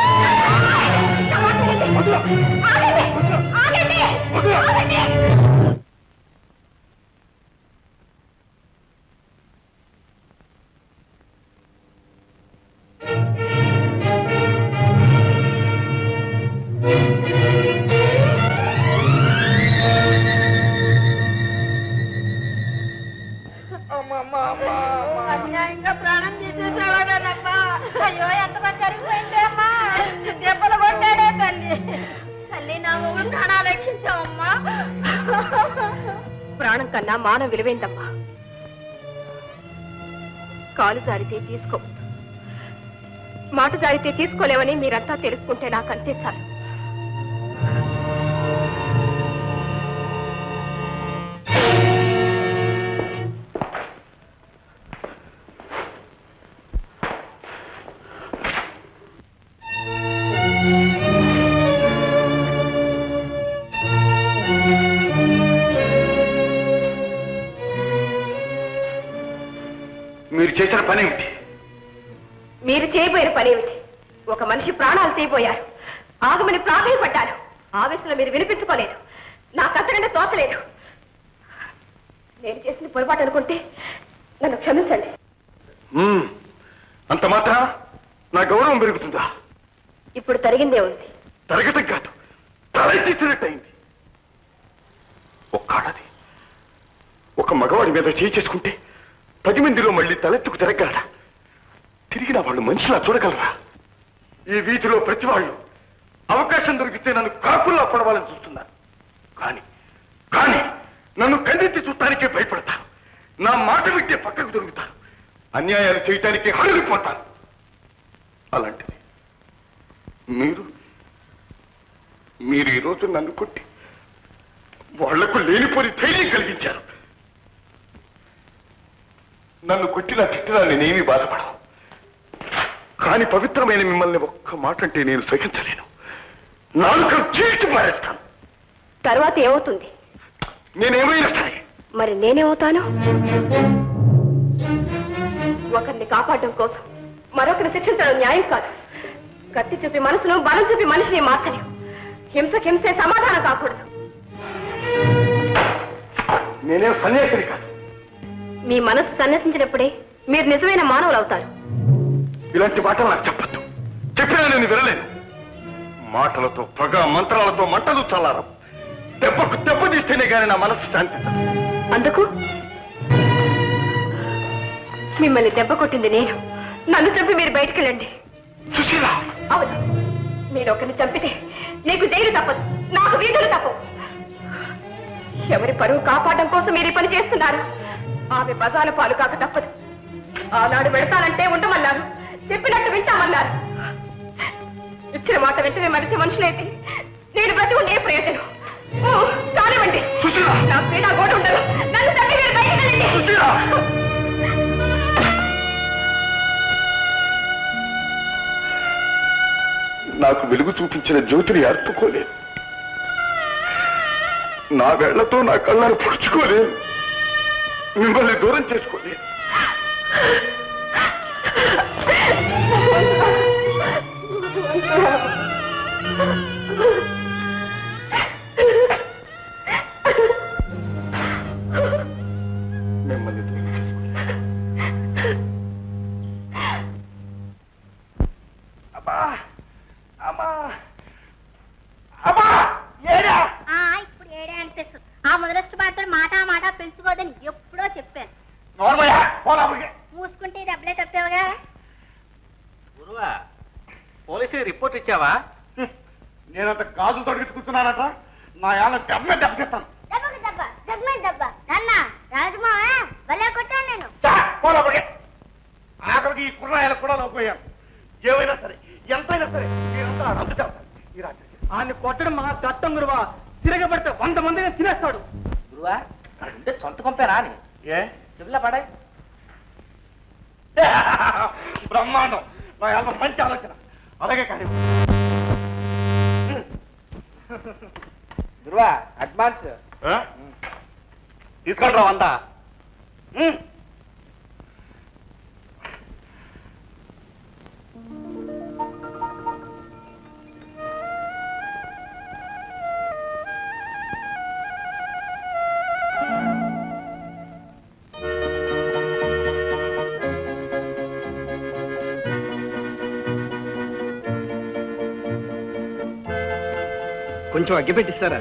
అన్యాయంగా ప్రాణం తీసేసేవాడనమ్మా. అయ్యో, ఎంత పని జరిగిపోయింది అమ్మా. దెబ్బలు కొట్టాడే తల్లి. తల్లి, నా మొగుడు ప్రాణాలు రక్షించావమ్మా. ప్రాణం కన్నా మానవ విలువైందమ్మా. కాలు జారితే తీసుకోవచ్చు, మాట జారితే తీసుకోలేవని మీరంతా తెలుసుకుంటే నాకంతే చాలు. మీరు చేసిన పని ఏమిటి? మీరు చేయబోయిన పనేమిటి? ఒక మనిషి ప్రాణాలు తీయబోయారు. ఆగమని ప్రాధాన్యపడ్డారు. ఆవేశంలో మీరు వినిపించుకోలేదు. నాకు అంతకంటే తోచలేదు. నేను చేసిన పొరపాటు అనుకుంటే నన్ను క్షమించండి. అంత మాత్రం నా గౌరవం పెరుగుతుందా? ఇప్పుడు తరిగిందే ఉంది. తరగటం కాదు, తలెత్తినట్టయింది. ఒక్క ఆడది ఒక మగవాడి మీద చేయి చేసుకుంటే పది మందిలో మళ్ళీ తలెత్తుకు తిరగలరా? తిరిగిన వాళ్ళు మనిషిలా చూడగలరా? ఈ వీధిలో ప్రతి వాళ్ళు అవకాశం దొరికితే నన్ను కాకుల్లా పడవాలని చూస్తున్నారు. కానీ కానీ నన్ను కన్నెత్తి చూడటానికే భయపడతాను. నా మాట వింటే పక్కకు దొరుకుతాను. అన్యాయాలు చేయటానికి హడలిపోతాను. అలాంటిది మీరు మీరు ఈరోజు నన్ను కొట్టి వాళ్లకు లేనిపోని ధైర్యం కలిగించారు. నన్ను కొట్టినా తిట్టినా నేనేమీ బాధపడను. కానీ పవిత్రమైన మిమ్మల్ని ఒక్క మాట అంటే నేను సహించలేను. నాలుక చీల్చి పారేస్తాను. తర్వాత ఏమవుతుంది? నేనేమైనా సరే. మరి నేనేమవుతాను? ఒకరిని కాపాడడం కోసం మరొకరిని శిక్షించడం న్యాయం కాదు. కత్తి చూపి మనసును, బలం చూపి మనిషిని మార్చలేవు. హింసకి హింసే సమాధానం కాకూడదు. నేనేం సన్యాసిని కాదు. మీ మనసు సన్యసించినప్పుడే మీరు నిజమైన మానవులు అవుతారు. ఇలాంటి మాటలు నాకు చెప్పద్దు. చెప్పినా నేను వినలేను. మాటలతో, పగ మంత్రాలతో మంటలు చల్లారం. దెబ్బకు దెబ్బ తీస్తేనే కానీ నా మనసు శాంతించదు. అందుకు మిమ్మల్ని దెబ్బ కొట్టింది నేను. నన్ను చంపి మీరు బయటికి వెళ్ళండి. సుశీల, అవును, మీరు ఒకరిని చంపితే నీకు జైలు తప్పదు, నాకు వీధులు తప్పవు. ఎవరి పరువు కాపాడడం కోసం మీరు ఈ పని చేస్తున్నారు. ఆమె బజాల పాలు కాక తప్పదు. ఆనాడు వెడతానంటే ఉండమన్నారు, చెప్పినట్టు వింటామన్నారు. ఇచ్చిన మాట వెంటనే మరిచే మనుషులైతే నేను బ్రతి ఉండే ప్రయోజనం. కానివ్వండి, నా పీడా గోడ ఉండదు. నన్ను తప్పి మీరు బయటకు వెళ్ళండి. నాకు వెలుగు చూపించిన జ్యోతిని అర్పుకోలేదు. నా వేళ్లతో నా కళ్ళను పుడుచుకోలేదు. మిమ్మల్ని దూరం చేసుకోలేదు. మిమ్మల్ని దూరం చేసుకోలేదు. అబ్బా అమ్మా అమ్మా ఏడా ఇప్పుడు ఏడే అనిపిస్తుంది. ఆ మొదలస్ట్ పాటతో మాట మాట పెంచుకోదని ఎప్పుడో చెప్పాను. మూసుకుంటే డబ్బులే తప్పేవగా. గురువా, పోలీసులు రిపోర్ట్ ఇచ్చావా? నేనంత గాజులు తొడిగించుకుంటున్నానట. నా యాళ్ళ దెబ్బ దెబ్బతిస్తాను. దెబ్బకి దెబ్బ, దెబ్బ దెబ్బ. నాన్న రాజమా భలే కొట్టాను నేను. ఆఖరికి ఈ కుర్రాయలకు కూడా లోపోయాను. ఏమైనా సరే, ఎంతైనా సరే నేనంతా రంగుతాను. ఈ రాత్రి ఆయన కొట్టడం మా చట్టం గురువా. తిరగబడితే వంద మందిని తినేస్తాడు. గురువా, అంటే సొంత కొంపేనా అని ఏ చెవిలా పడాయి. బ్రహ్మాండం. నా యాళ్ళ మంచి ఆలోచన. అలాగే కానీ గురువా, అడ్వాన్స్ తీసుకుంటారా వంద? కొంచెం అగ్గి పెట్టిస్తారా?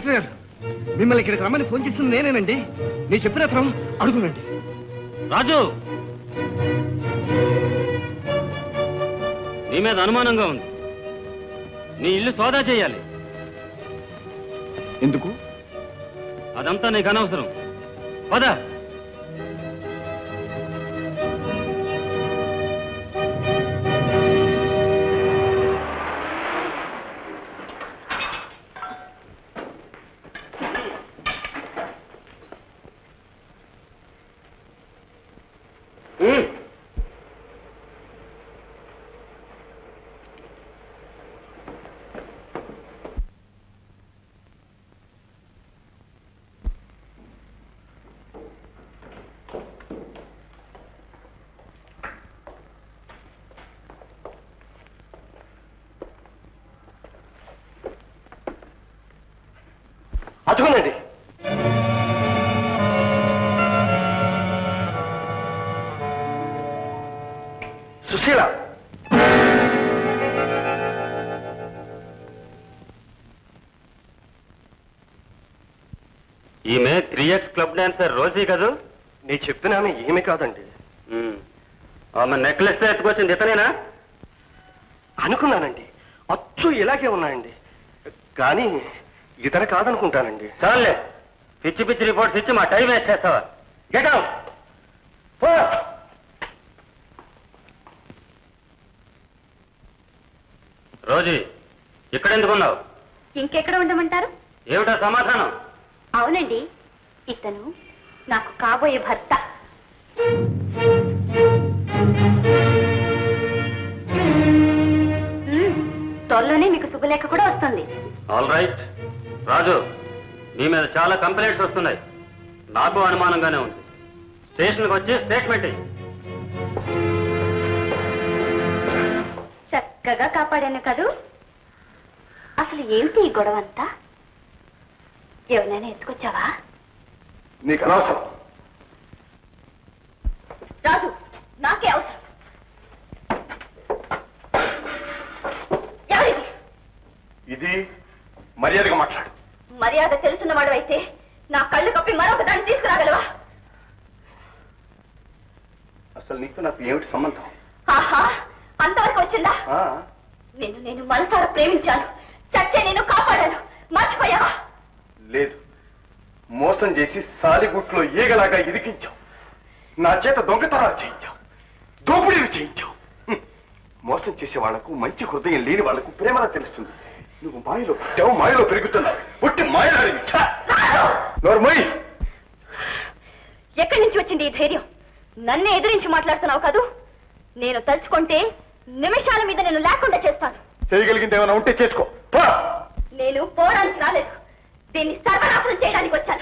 ఇన్స్పెక్టర్ గారు మిమ్మల్ని ఇక్కడికి రమ్మని ఫోన్ చేసింది నేనేనండి. నేను చెప్పిన అతను అడుగునండి. రాజు, నీ మీద అనుమానంగా ఉంది. నీ ఇల్లు సోదా చేయాలి. ఎందుకు? అదంతా నీకు అనవసరం. పద. అదుగునండి. సుశీల, ఈమె three X club dancer Rosie కదూ? నీ చెప్పిన ఆమె ఏమి కాదండి. ఆమె నెక్లెస్ ఎత్తుకొచ్చింది ఇతనేనా? అనుకున్నానండి, అచ్చు ఇలాగే ఉన్నాయండి, కానీ ఇతర కాదనుకుంటానండి. చాలే, పిచ్చి పిచ్చి రిపోర్ట్స్ ఇచ్చి మా టైం వేస్ట్ చేస్తావా? Get out. పో. రోజీ, ఇక్కడ ఎందుకున్నావు? ఇంకెక్కడ ఉండమంటారు? ఏమిటా సమాధానం? అవునండి, ఇతను నాకు కాబోయే భర్త. త్వరలోనే మీకు శుభలేఖ కూడా వస్తుంది. All right. రాజు, నీ మీద చాలా కంప్లైంట్స్ వస్తున్నాయి. నాకు అనుమానంగానే ఉంది. స్టేషన్కి వచ్చి స్టేట్మెంట్ ఇయ్యి. చక్కగా కాపాడాను కదూ. అసలు ఏమిటి ఈ గొడవ అంతా? ఎవరినైనా ఎత్తుకొచ్చావా? నీకు అనవసరం. రాజు, నాకే అవసరం. ఎవరిది? ఇది మర్యాదగా మాట్లాడు. మర్యాద తెలుసున్నవాడు అయితే నా కళ్ళు కప్పి మరొక దాన్ని తీసుకురాగలవా? అసలు నీకు నాకు ఏమిటి సంబంధం? ఆహా, అంతవరకు వచ్చిందా? నేను నేను మనసారా ప్రేమించాను, చచ్చే నేను కాపాడాను. మర్చిపోయావా? లేదు, మోసం చేసి సాలిగుట్లో ఈగలాగా ఇరికించావు. నా చేత దొంగతనాలు చేయించావు, దోపిడీలు చేయించావు. హ్మ్. మోసం చేసే వాళ్లకు, మంచి హృదయం లేని వాళ్లకు ప్రేమలా తెలుస్తుంది. నువ్వు మాయలో పుట్టావు, మాయలో పెరుగుతున్నావు. పుట్టి మాయలాడివి. నోర్మోయ్, ఎక్కడి నుంచి వచ్చింది ఈ ధైర్యం? నన్నే ఎదిరించి మాట్లాడుతున్నావు కదూ. నేను తలుచుకుంటే నిమిషాల మీద నేను లేకుండా చేస్తాను. చేయగలిగింది ఏమైనా ఉంటే చేసుకో. నేను పోవడానికి రాలేదు, దీన్ని సర్వనాశనం చేయడానికి వచ్చాను.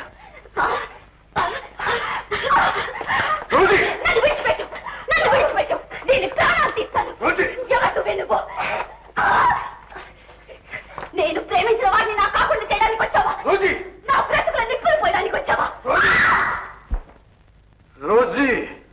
నన్ను విడిచిపెట్టు, నన్ను విడిచిపెట్టు. దీన్ని ప్రాణాలు తీస్తాను. ఎవరు వెనుకో? నేను ప్రేమించిన వాడిని నా కాకుండా చేయడానికి వచ్చావా? నా బ్రతుకుల నిప్పులు పోయడానికి వచ్చావా? రోజీ,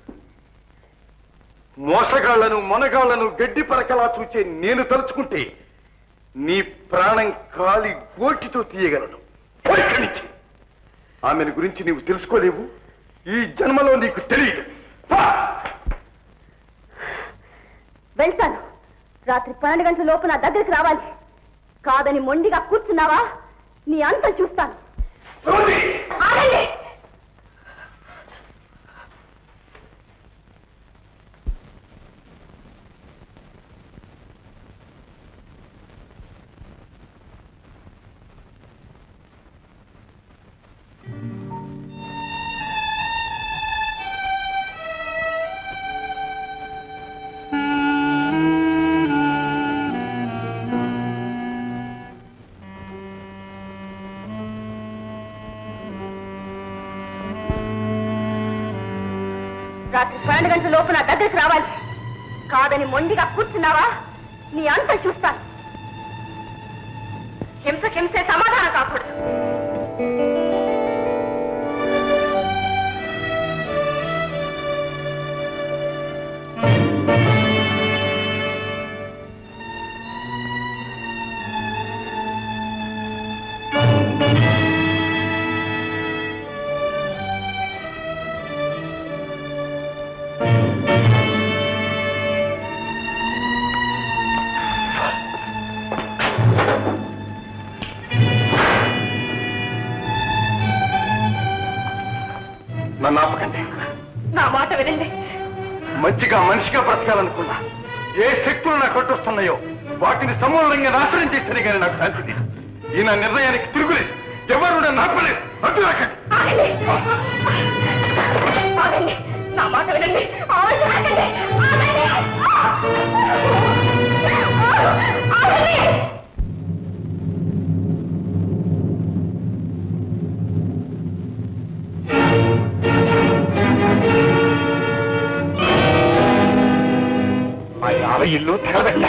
మోసగాళ్లను మనగాళ్లను గడ్డి పరకలా చూచే నేను తలుచుకుంటే నీ ప్రాణం కాలి గోటితో తీయగలను. ఇక్కడి నుంచి ఆమెను గురించి నీవు తెలుసుకోలేవు, ఈ జన్మలో నీకు తెలియదు. వెళ్తాను. రాత్రి పన్నెండు గంటల లోపు నా దగ్గరికి రావాలి. కాదని మొండిగా కూర్చున్నావా? నీ అంతం చూస్తాను. ఆగండి. రాత్రి పన్నెండు గంటల లోపు నా దగ్గరికి రావాలి. కాదని మొండిగా కూర్చున్నావా? నీ అంతం చూస్తాను. హింస హింసే సమాధానం కాకూడదు. Thank you. నన్ను ఆపకండి. నా మాట వినండి. మంచిగా మనిషిగా బ్రతకాలనుకున్నా ఏ శక్తులు నాకు అడ్డొస్తున్నాయో వాటిని సమూలంగా నాశనం చేస్తేనే కానీ నాకు శాంతి. ఈ నా నిర్ణయానికి తిరుగులేదు. ఎవరు నన్ను ఆపలేదు. అడ్డు రాకండి. నా మాట వినండి. మా యావ ఇల్లు తెరవెళ్ళ.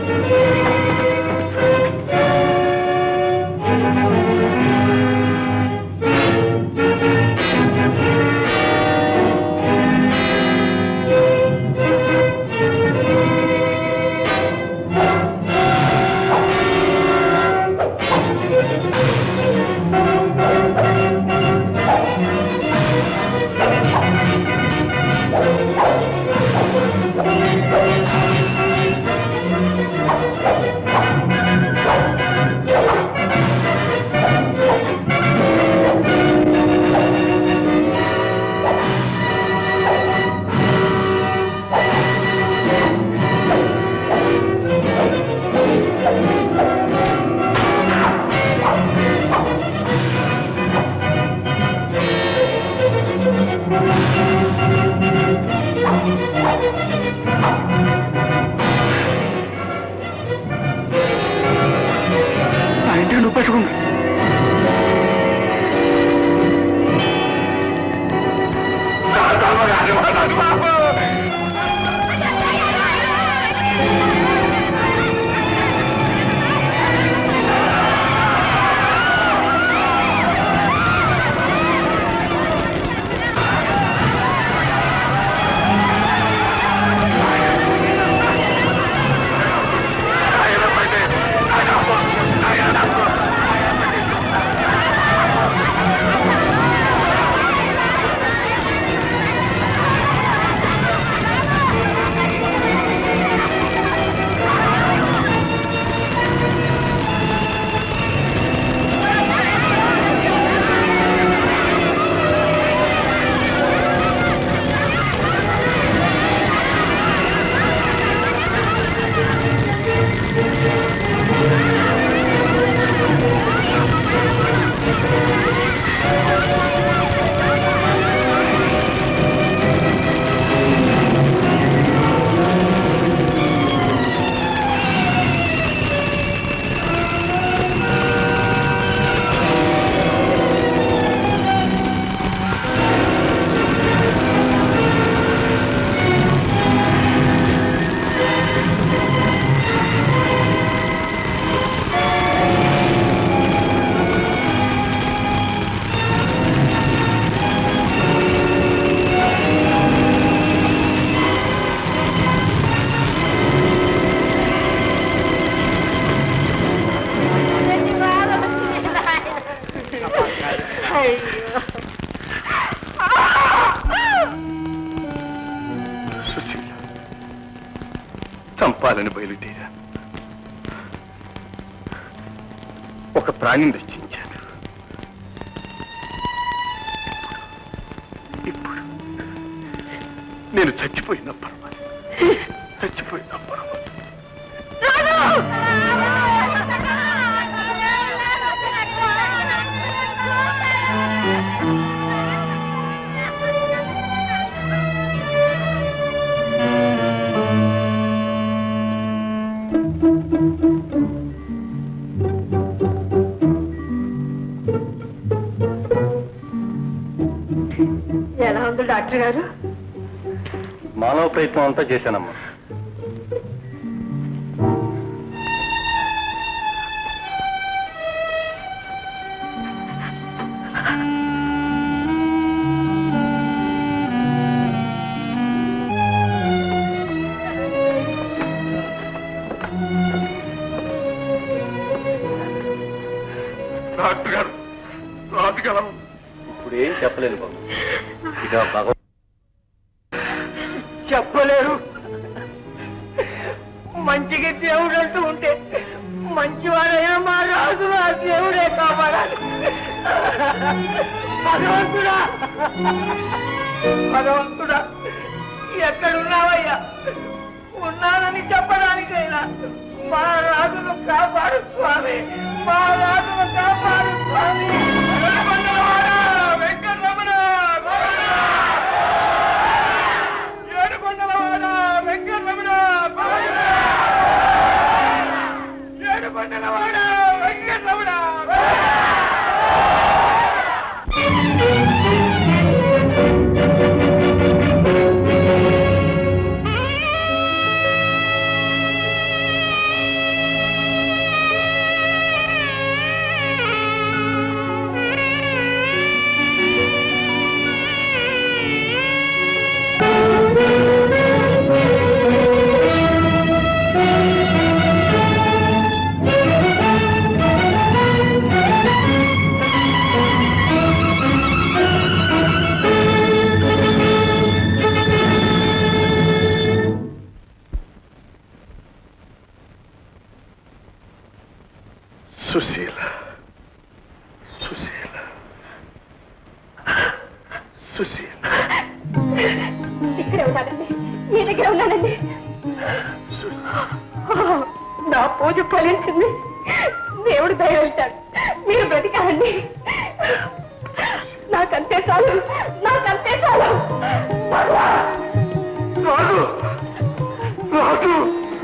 చంపాలని బయలుదేరా ఒక ప్రాణిని రక్షించాను. ఇప్పుడు నేను చచ్చిపోయినా పర్వాలేదు, చచ్చిపోయినా పర్వాలేదు. ఎలా ఉంది డాక్టర్ గారు? మానవ ప్రయత్నం అంతా చేశానమ్మా. డాక్టర్ గారు రాజుగారు ఇప్పుడు ఏం చెప్పలేదు బాబు. ఇక భగవ చెప్పలేరు. మంచిగా దేవుడు అంటూ ఉంటే మంచివాడైనా మా రాజు రాజు భగవంతుడా భగవంతుడా ఎక్కడున్నావయ్యా? ఉన్నానని చెప్పడానికైనా మా రాజును కాపాడు స్వామి, మా రాజును కాపాడు స్వామి. వెంకటరమణ ఏడుకొండలవాడ వెంకటరమణ ఏడుకొండలవాడ వెంకటరమణ. సుశీల సుశీల సుశీల ఇక్కడే ఉన్నానండి, మీ దగ్గర ఉన్నానండి. నా పూజ ఫలించింది, దేవుడు దయవచ్చాడు, మీరు బ్రతికారండి. నాకంతే చాలు, నాకంతే చాలు. రాజు రాజు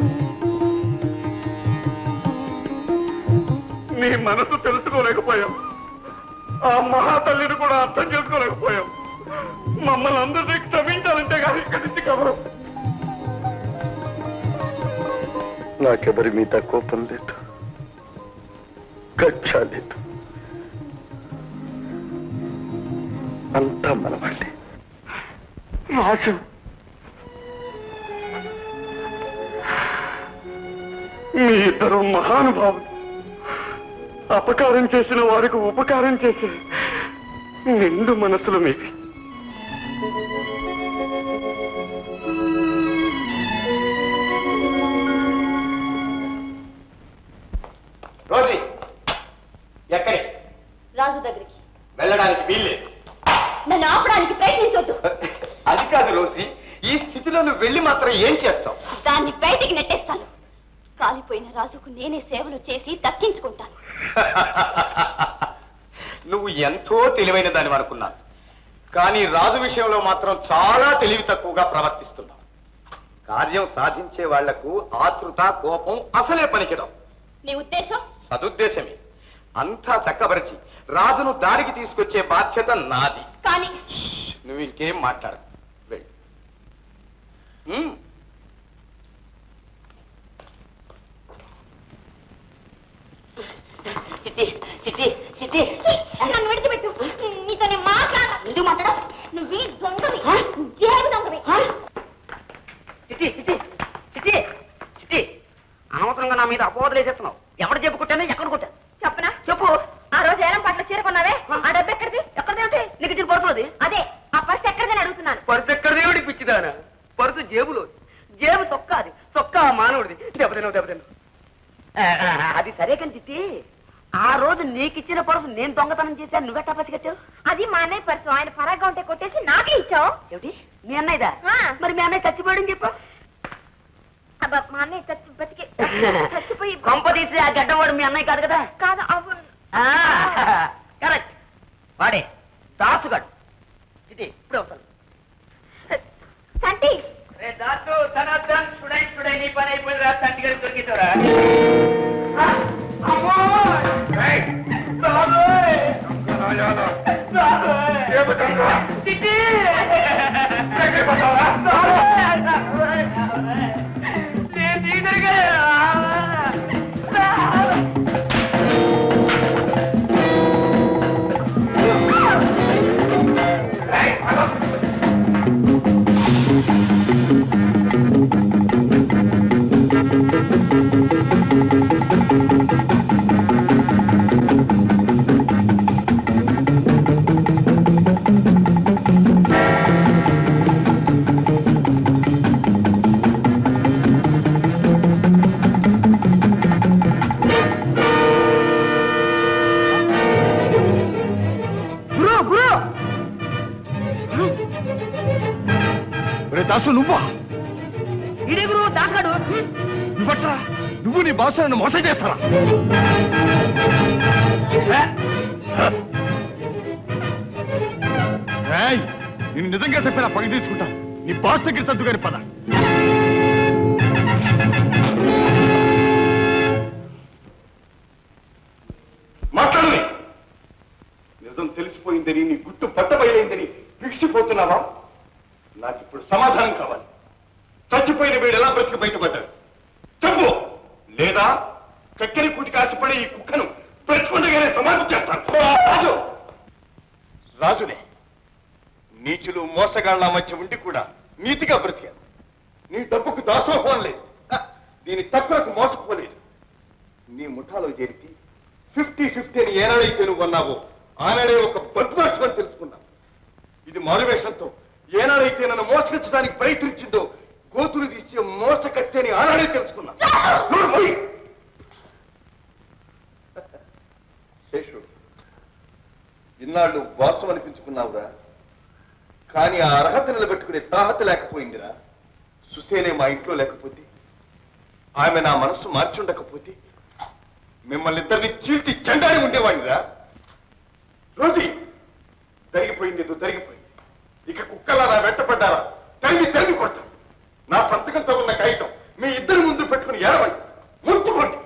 నీ మనసు తెలుసుకోలేకపోయాం, ఆ మహాతల్లిని కూడా అర్థం చేసుకోలేకపోయాం. మమ్మల్ని అందరినీ క్షమించాలంటే కానీ ఇక్కడి నుంచి కవరు. నాకెవరి మీద కోపం లేదు, కక్ష లేదు, అంతా మన వాళ్ళే. రాజు మీ ఇద్దరు మహానుభావులు, అపకారం చేసిన వారికి ఉపకారం చేసి నిండు మనసులు మీవి. రోజీ ఎక్కడి? రాజు దగ్గరికి వెళ్ళడానికి వీల్లేదు. నన్ను ఆపడానికి ప్రయత్నించొద్దు. అది కాదు రోజీ, ఈ స్థితిలో నువ్వు వెళ్ళి మాత్రం ఏం చేస్తావు? దాన్ని బయటికి నెట్టేస్తాను. కాలిపోయిన రాజుకు నేనే సేవలు చేసి దక్కించుకుంటాను. నువ్వు ఎంతో తెలివైన దాని అనుకున్నాను, కానీ రాజు విషయంలో మాత్రం చాలా తెలివి తక్కువగా ప్రవర్తిస్తున్నావు. కార్యం సాధించే వాళ్లకు ఆతృత కోపం అసలే పనికిరావు. నీ ఉద్దేశం? సదుద్దేశమే. అంతా చక్కబరిచి రాజును దారికి తీసుకొచ్చే బాధ్యత నాది. కానీ నువ్వు ఇంకేం మాట్లాడకు, వెళ్ళు. చిట్టి చిట్టి చిట్టి నన్ను విడిచిపెట్టు. నీతో నేను మాట్లాడ. ఎందుకు మాట్లాడ? నువ్వు ఈ దొంగవి, జేబు దొంగవి. చిట్టి చిట్టి చిట్టి చిట్టి అనవసరంగా నా మీద అపోదలు వేసేస్తున్నావు. ఎవరు చెప్పు కొట్టానో ఎక్కడ కొట్టాను చెప్పనా? చెప్పు. ఆ రోజు ఏలం పట్ల చీరకొన్నావే, ఆ డబ్బు ఎక్కడిది? ఎక్కడదేమిటి? నీకు ఇది పరుసులోది. అదే ఆ పర్స్ ఎక్కడిదని అడుగుతున్నాను. పరుసు ఎక్కడదేవిడి పిచ్చిదానా? పరుసు జేబులో, జేబు చొక్కాది, చొక్కా మానవుడిది. దెబ్బతిన్నావు దెబ్బతిన్నావు. అది సరే కానీ చిట్టి, ఆ రోజు నీకిచ్చిన పరుసు నేను దొంగతనం చేశాను, నువ్వెట్టా పసిగట్టావు? అది మా అన్నయ్య పర్సు, ఆయన పరాగ్గా ఉంటే కొట్టేసి నాకే ఇచ్చావు. ఏమిటి మీ అన్నయ్యదా? ఆ. మరి మీ అన్నయ్య చచ్చిపోయాడని చెప్పు. అబ్బా, మా అన్నయ్య చచ్చి బతికి చచ్చిపోయి కొంప తీసి ఆ గడ్డవాడు మీ అన్నయ్య కాదు కదా? కాదు. అవును. కరెక్ట్, వాడే దాసుగాడు. ఇది ఇప్పుడే వస్తాను. సంటి దాసు ధనార్దన్ చూడై చూడై నీ పని అయిపోయిందిరా. తండ్రి గారికి దొరికిందరా? దాసు నువ్వా? ఇడే గురువు దాకాడు. నువ్వట్రా? నువ్వు నీ బాసు నన్ను మోసం చేస్తారా? నేను నిజంగా చెప్పినా పగ తీసుకుంటా. నీ బాస్ దగ్గర సర్దుగారి పద. మాట్లాడు. నిజం తెలిసిపోయిందని, నీ గుట్టు పట్టబయలైందని విడిచిపోతున్నావా? నాకు ఇప్పుడు సమాధానం కావాలి. చచ్చిపోయిన వీడు ఎలా బ్రతికి బయటపడ్డాడు చెప్పు. లేదా చక్కెర కూటి కాసిపడే ఈ కుక్కను బ్రతికుండగానే సమాధి చేస్తాను. రాజు రాజునే నీచులు మోసగాళ్ల మధ్య ఉండి కూడా నీతిగా బ్రతికాను. నీ డబ్బుకు దాసోహం లేదు, దీని తక్కువకు మోసపోలేదు. నీ ముఠాలో చేరికి ఫిఫ్టీ ఫిఫ్టీ అని ఏనాడైతే నువ్వు అన్నావో ఆనాడే ఒక బద్మాషం అని తెలుసుకున్నావు. ఇది మారువేషంతో ఏనాడైతే నన్ను మోసగించడానికి ప్రయత్నించిందో గోతులు తీసే మోసకత్తి అని ఆనాడే తెలుసుకున్నా. శేషు, ఇన్నాళ్ళు వాసం అనిపించుకున్నావురా, కానీ ఆ అర్హత నిలబెట్టుకునే తాహత లేకపోయిందిరా. సుసేనే మా ఇంట్లో లేకపోతే, ఆమె నా మనస్సు మార్చుండకపోతే మిమ్మల్ని ఇద్దరిని చీల్చి చెండాడి ఉండేవాడిరా. రోజు జరిగిపోయింది ఏదో జరిగిపోయింది. ఇక కుక్కలా నా వెంటపడ్డారా తరిగి తరిగి కొట్ట. నా సంతకంతో ఉన్న కాగితం మీ ఇద్దరి ముందు పెట్టుకుని ఏడవండి, ముందుకోండి.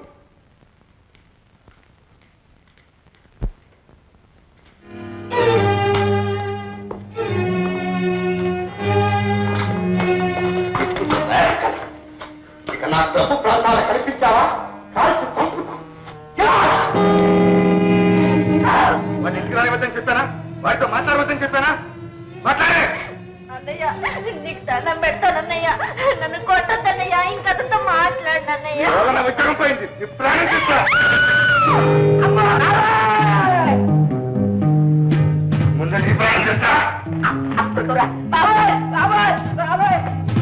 ఇక నా డబ్బు ప్రాంతాల కనిపించావా కాల్చి చంపుతా. వాడిని ఇంటికి రానివద్దని చెప్పానా? వాడితో మాట్లాడవద్దని చెప్పానా? మాట్లాడే. అన్నయ్య నీకు దండం పెడతానన్నయ్య, నన్ను కొట్టద్దన్నయ్య, ఇంకతో మాట్లాడనన్నయ్య. ఉద్యోగం పోయింది, నీ ప్రాణం చెప్తా. ముందు నీ ప్రాణం చెప్తా. బాబాయ్ బాబాయ్ బాబాయ్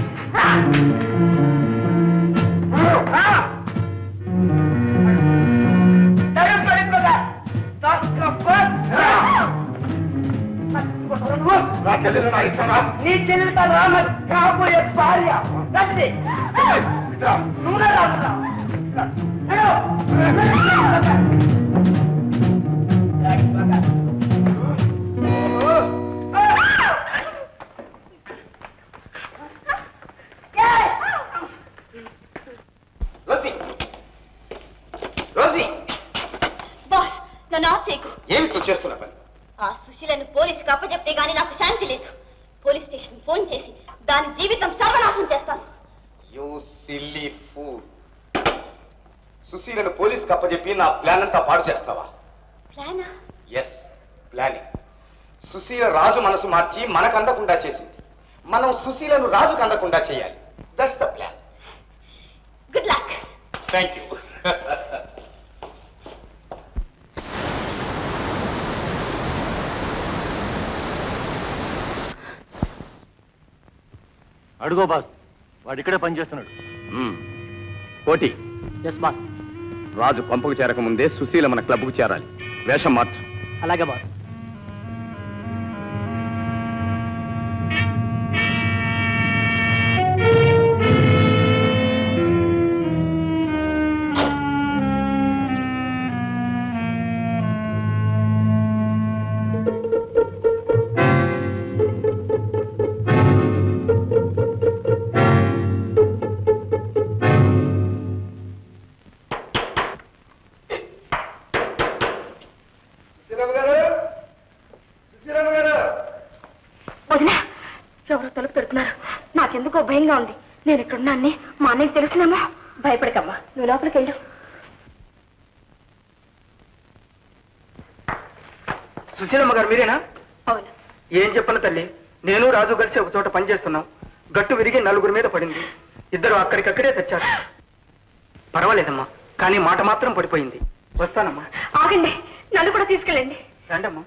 నీ చెల్లెలు రామ కాబోయే భార్య రండి. నువ్వు రాదురా. రోసి రోసి బాస్ నన్ను ఆఫ్ చేయకు. ఏమి నువ్వు చేస్తున్నా పని? ఆ సుశీలను పోలీసుకి అప్పచెప్తే గానీ నాకు శాంతి లేదు. పోలీస్ స్టేషన్ ఫోన్ చేసి దాని జీవితం సర్వనాశనం చేస్తాను. You silly fool. సుశీలను పోలీసుకి అప్పచెప్పి నా ప్లాన్ అంతా పాడు చేస్తావా? ప్లానా? Yes, planning. సుశీల రాజు మనసు మార్చి మనకు అందకుండా చేసింది. మనం సుశీలను రాజుకు అందకుండా చేయాలి. That's the plan. Good luck. Thank you. అడుగో బాస్, వాడు ఇక్కడే పనిచేస్తున్నాడు. కోటి, ఎస్ బాస్. రాజు పంపుకు చేరక ముందే సుశీల మన క్లబ్కు చేరాలి. వేషం మార్చు. అలాగే బాస్. వదినా, ఎవరో తలుపు తడుతున్నారు. నాకెందుకో భయంగా ఉంది. నేను ఇక్కడున్నాన్ని మా అన్నయ్యకి తెలుసునేమో. భయపడకమ్మా, నువ్వు లోపలికి వెళ్ళు. సుశీలమ్మ గారు మీరేనా? అవును. ఏం చెప్పను తల్లి, నేను రాజు కలిసి ఒక చోట పనిచేస్తున్నాం. గట్టు విరిగి నలుగురి మీద పడింది. ఇద్దరు అక్కడికక్కడే తెచ్చారు. పర్వాలేదమ్మా, కానీ మాట మాత్రం పడిపోయింది. వస్తానమ్మా. ఆగండి, నన్ను కూడా తీసుకెళ్ళండి. రండమ్మా.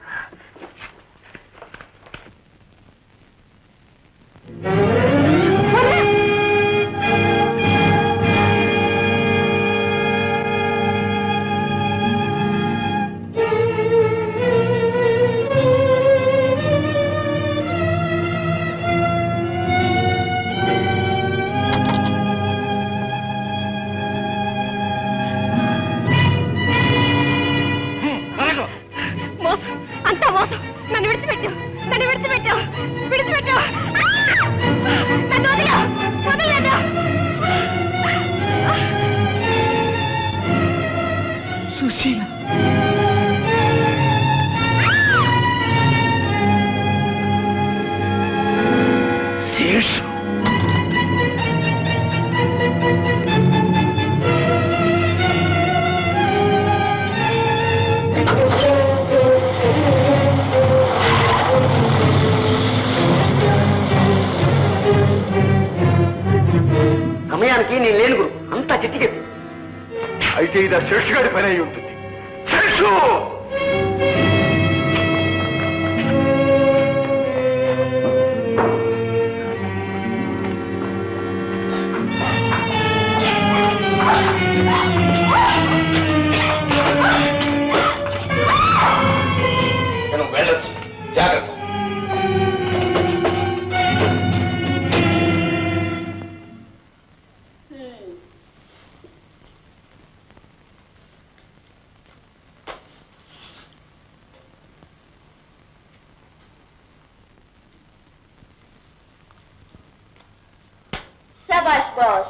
నేను లేను గురు, అంతా చిట్టి చెప్పి. అయితే ఇది ఆ శేషు గారి పని అయి ఉంటుంది. శేషు నేను వెళ్ళొచ్చు, జాగ్రత్త. శభాష్ బాస్.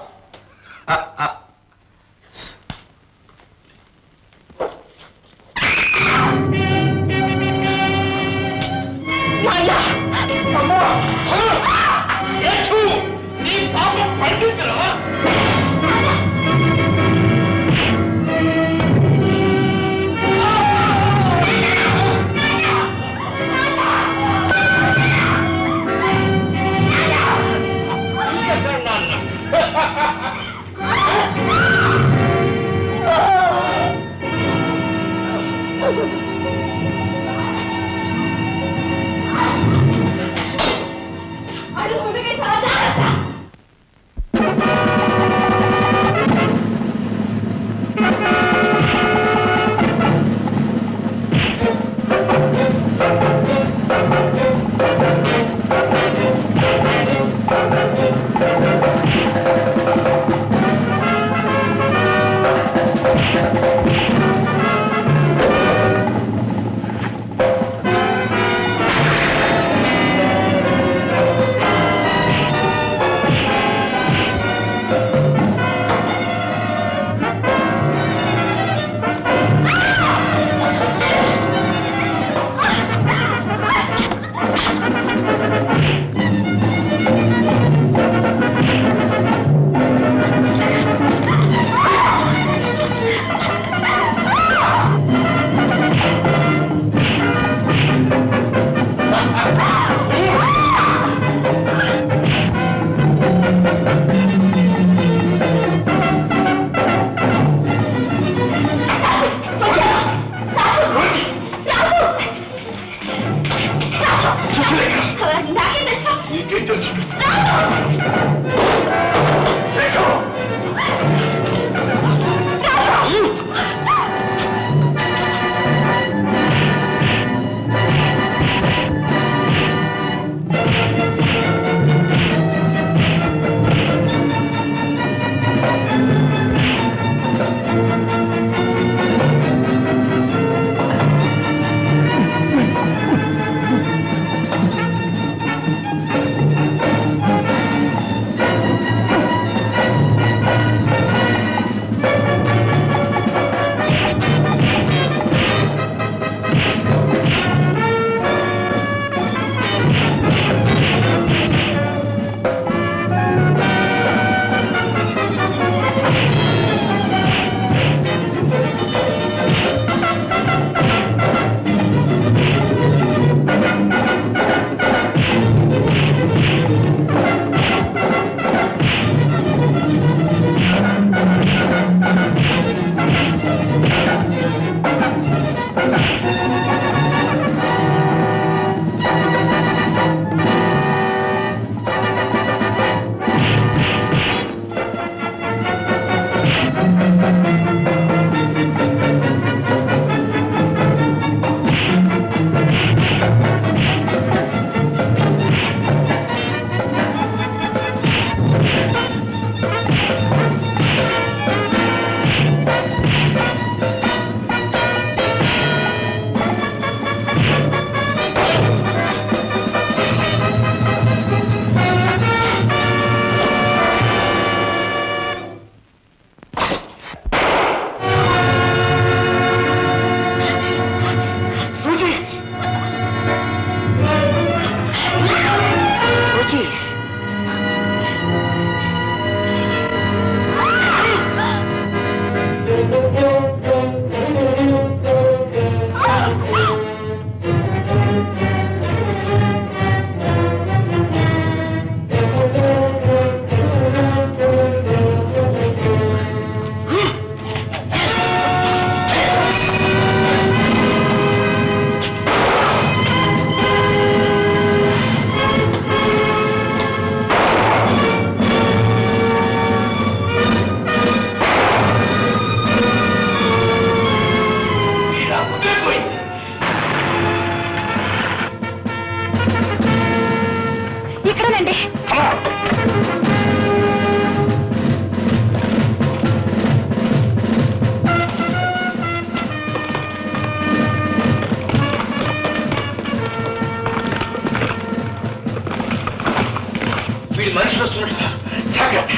వస్తున్నట్టు జాగ్రత్త.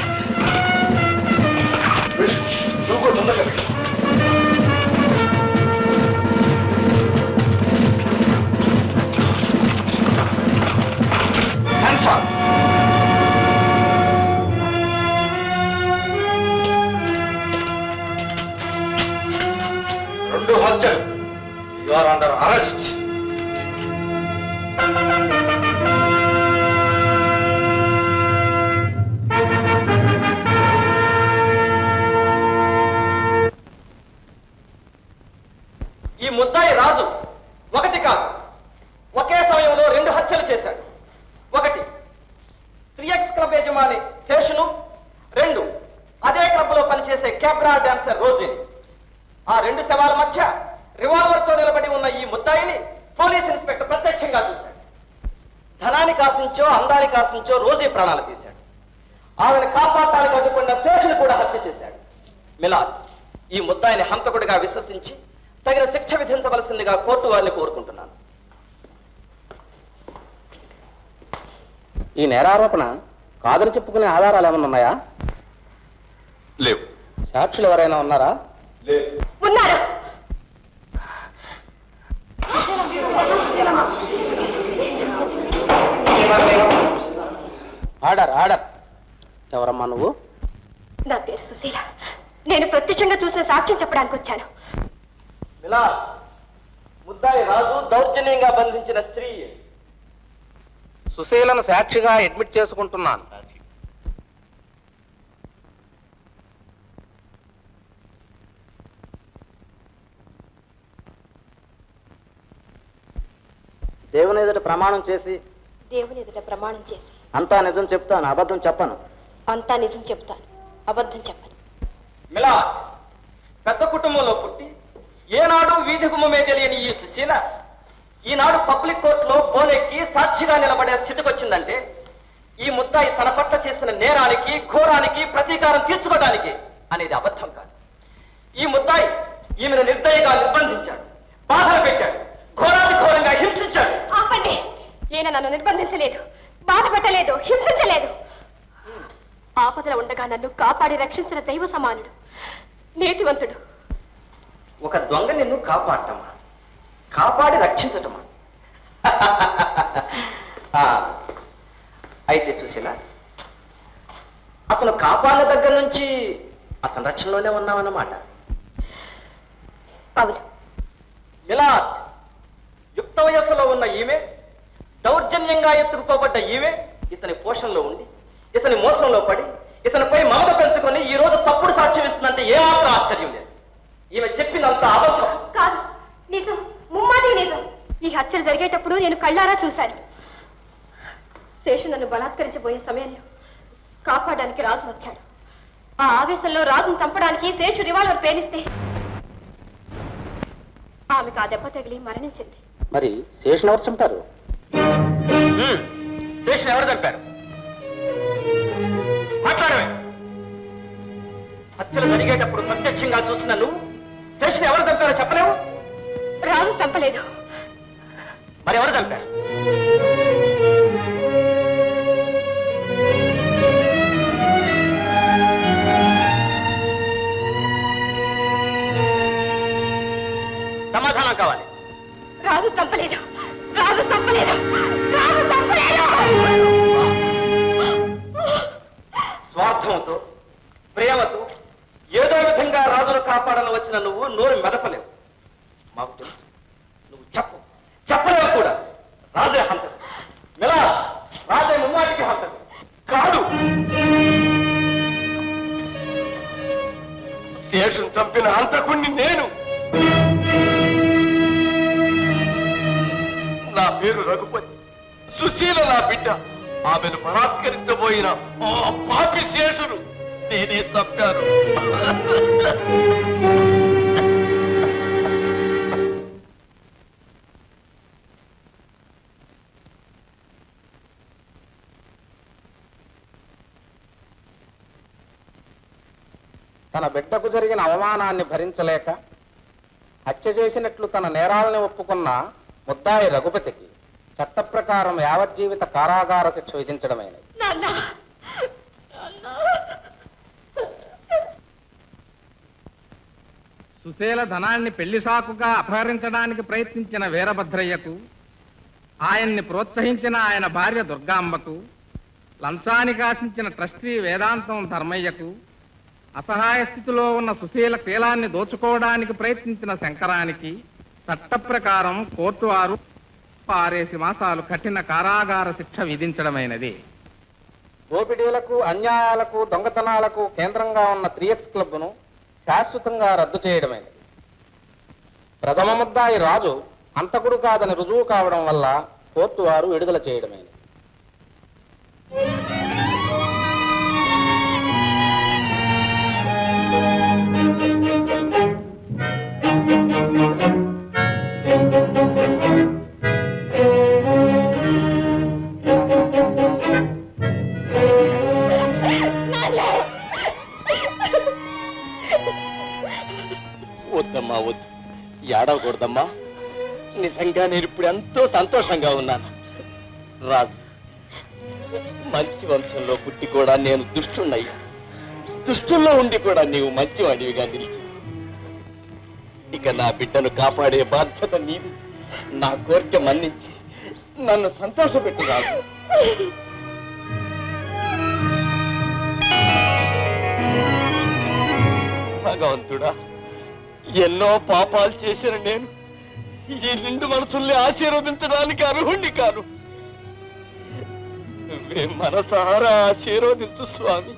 నువ్వు కూడా తొందరగా వెళ్ళు. రెండు హత్యలు. You are under arrest. ఈ ముద్దాయి రాజు ఒకటి కాదు ఒకే సమయంలో రెండు హత్యలు చేశాడు. ఒకటి త్రీ ఎక్స్ క్లబ్ యజమాని శేషును, రెండు అదే క్లబ్ లో పనిచేసే క్యాబ్రా డాన్సర్ రోజీని. ఆ రెండు శవాల మధ్య రివాల్వర్ తో నిలబడి ఉన్న ఈ ముద్దాయిని పోలీస్ ఇన్స్పెక్టర్ ప్రత్యక్షంగా చూశాడు. ధనానికి ఆశించో అందానికి ఆశించో రోజీ ప్రాణాలు తీశాడు. ఆమెను కాపాడటానికి అడ్డుకున్న శేషుని కూడా హత్య చేశాడు. మిలాద్ ఈ ముద్దాయిని హంతకుడిగా విశ్వసించి తగిన శిక్ష విధించవలసిందిగా కోర్టు వారిని కోరుకుంటున్నాను. ఈ నేరారోపణ కాదని చెప్పుకునే ఆధారాలు ఏమైనా ఉన్నాయా? లేవు. సాక్షులు ఎవరైనా ఉన్నారా? ఉన్నారు. Order order. ఎవరమ్మా నువ్వు? నా పేరు సుశీల. నేను ప్రత్యక్షంగా చూసిన సాక్ష్యం చెప్పడానికి వచ్చాను. మిలాద్ ముద్దాయి రాజు దౌర్జన్యంగా బంధించిన స్త్రీ. సుశీలను సాక్షిగా అడ్మిట్ చేసుకుంటున్నాను. దేవుని ఎదుట ప్రమాణం చేసి దేవుని ఎదుట ప్రమాణం చేసి అంతా నిజం చెప్తాను, అబద్ధం చెప్పను. అంతా నిజం చెప్తాను, అబద్ధం చెప్పను. మిలాద్ పెద్ద కుటుంబంలో పుట్టి ఏనాడు వీధి గుమ్మమే తెలియని ఈ సుశీల ఈనాడు పబ్లిక్ కోర్టులో బోనెక్కి సాక్షిగా నిలబడే స్థితికి వచ్చిందంటే ఈ ముద్దాయి తన పట్ల చేసిన నేరానికి ఘోరానికి ప్రతీకారం తీర్చుకోవడానికి అనేది అబద్ధం కాదు. ఈ ముద్దాయి ఈమెను నిర్దయగా నిర్బంధించాడు, బాధలు పెట్టాడు, ఘోరాన్ని ఘోరంగా హింసించాడు. ఆపండి. ఈయన నన్ను నిర్బంధించలేదు, బాధ పెట్టలేదు, హింసించలేదు. ఆపదలో ఉండగా నన్ను కాపాడి రక్షించిన దైవ సమానుడు, నీతివంతుడు. ఒక దొంగ నిన్ను కాపాడటమా, కాపాడి రక్షించటమా? అయితే సుశీల అతను కాపాడిన దగ్గర నుంచి అతని రక్షణలోనే ఉన్నామన్నమాట. అవును. మిలాద్ యుక్త వయస్సులో ఉన్న ఈమె, దౌర్జన్యంగా ఎత్తుకుపోబడ్డ ఈమె ఇతని పోషణలో ఉండి ఇతని మోసంలో పడి ఇతనిపై మమత పెంచుకొని ఈ రోజు తప్పుడు సాక్ష్యం ఇస్తుందంటే ఏమాత్రం ఆశ్చర్యం లేదు. ఈమె చెప్పినంత అబద్ధం కాదు, నిజం, ముమ్మాది నిజం. ఈ హత్యలు జరిగేటప్పుడు నేను కళ్ళారా చూశాను. శేషు నన్ను బలాత్కరించబోయే సమయంలో కాపాడడానికి రాజు వచ్చాడు. ఆ ఆవేశంలో రాజును చంపడానికి శేషు రివాల్వర్ పేలిస్తే ఆమెకు ఆ దెబ్బ తగిలి మరణించింది. మరి శేషుని ఎవరు చంపారు? శేషుని ఎవరు చంపారు? మాట్లాడవే. హత్యలు జరిగేటప్పుడు ప్రత్యక్షంగా చూసిన నువ్వు శేషుని ఎవరు చంపారో చెప్పలేవు? రాజు చంపలేదు. మరి ఎవరు చంపారు? సమాధానం కావాలి. రాజు చంపలేదు, రాజు చంపలేదు, రాజు చంపలేదు. స్వార్థంతో ప్రేమతో ఏదో విధంగా రాజును కాపాడని వచ్చిన నువ్వు నోరు మెదపలేవు. మాకు తెలుసు, నువ్వు చెప్పు, చెప్పలేవు కూడా. రాజే హంతకు. మిలా రాజే ముమ్మాటికి హంతకు కాదు. శేషును చంపిన హంతకుణ్ణి నేను. నా పేరు రఘుపతి, సుశీల నా బిడ్డ. ఆమెను బలాత్కరించబోయిన ఆ పాపి శేషును నేనే తప్పాను. తన బిడ్డకు జరిగిన అవమానాన్ని భరించలేక హత్య చేసినట్లు తన నేరాలను ఒప్పుకున్న ముద్దాయి రఘుపతికి చట్ట ప్రకారం యావజ్జీవిత కారాగార శిక్ష విధించడమైనది. నాన్న, సుశీల ధనాన్ని పెళ్లి సాకుగా అపహరించడానికి ప్రయత్నించిన వీరభద్రయ్యకు, ఆయన్ని ప్రోత్సహించిన ఆయన భార్య దుర్గాంబకు, లంచానికి ఆశించిన ట్రస్టీ వేదాంతం ధర్మయ్యకు, అసహాయ స్థితిలో ఉన్న సుశీల శీలాన్ని దోచుకోవడానికి ప్రయత్నించిన శంకరానికి చట్ట ప్రకారం కోర్టు వారు ఆరేసి మాసాలు కఠిన కారాగార శిక్ష విధించడమైనది. దోపిడీలకు, అన్యాయాలకు, దొంగతనాలకు కేంద్రంగా ఉన్న త్రీ ఎక్స్ క్లబ్ను శాశ్వతంగా రద్దు చేయడమైనది. ప్రథమ ముద్దాయి రాజు అంతకుడు కాదని రుజువు కావడం వల్ల కోర్టు వారు విడుదల చేయడమైనది. వద్దమ్మా, వద్దు, ఏడవకూడదమ్మా. నిజంగా నేను ఇప్పుడు ఎంతో సంతోషంగా ఉన్నాను. రాజు, మంచి వంశంలో పుట్టి కూడా నేను దుష్టున్నయ్యా. దుష్టుల్లో ఉండి కూడా నీవు మంచివాడివిగా నిలిచి, ఇక నా బిడ్డను కాపాడే బాధ్యత నీది. నా కోరిక మన్నించి నన్ను సంతోషపెట్టు రాజు. భగవంతుడా, ఎన్నో పాపాలు చేసిన నేను ఈ నిండు మనసుల్ని ఆశీర్వదించడానికి అర్హుణ్ణి కాను. నువ్వే మనసారా ఆశీర్వదించు స్వామి.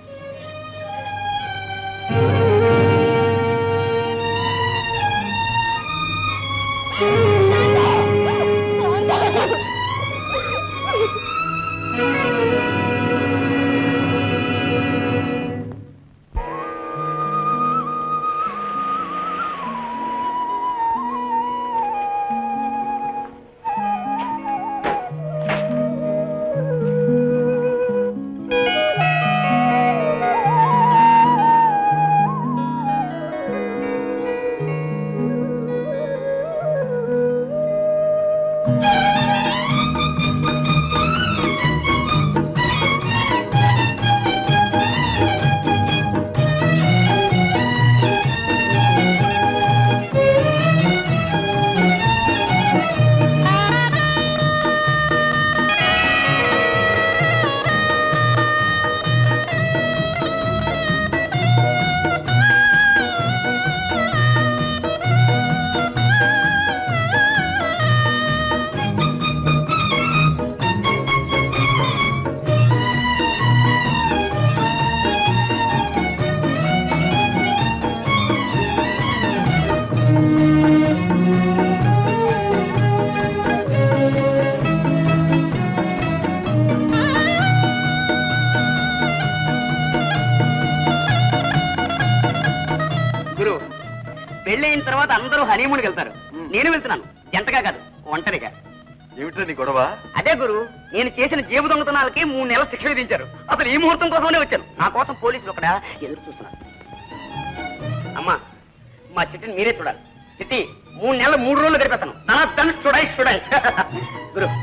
పెళ్ళైన తర్వాత అందరూ హనీమూన్కి వెళ్తారు. నేను వెళ్తున్నాను, జంటగా కాదు, ఒంటరిగా. ఏమిటో నీ గొడవ? అదే గురు, నేను చేసిన జేబు దొంగతనాలకి మూడు నెలల శిక్ష విధించారు. అసలు ఈ ముహూర్తం కోసమే వచ్చాను. నా కోసం పోలీసులు అక్కడ ఎదురు చూస్తున్నారు. అమ్మా, మా చిట్టిని మీరే చూడాలి. చిట్టి, మూడు నెలలు మూడు రోజులు గడిపేస్తాను. నా దాన్ని చూడాయి చూడాయి. గురు,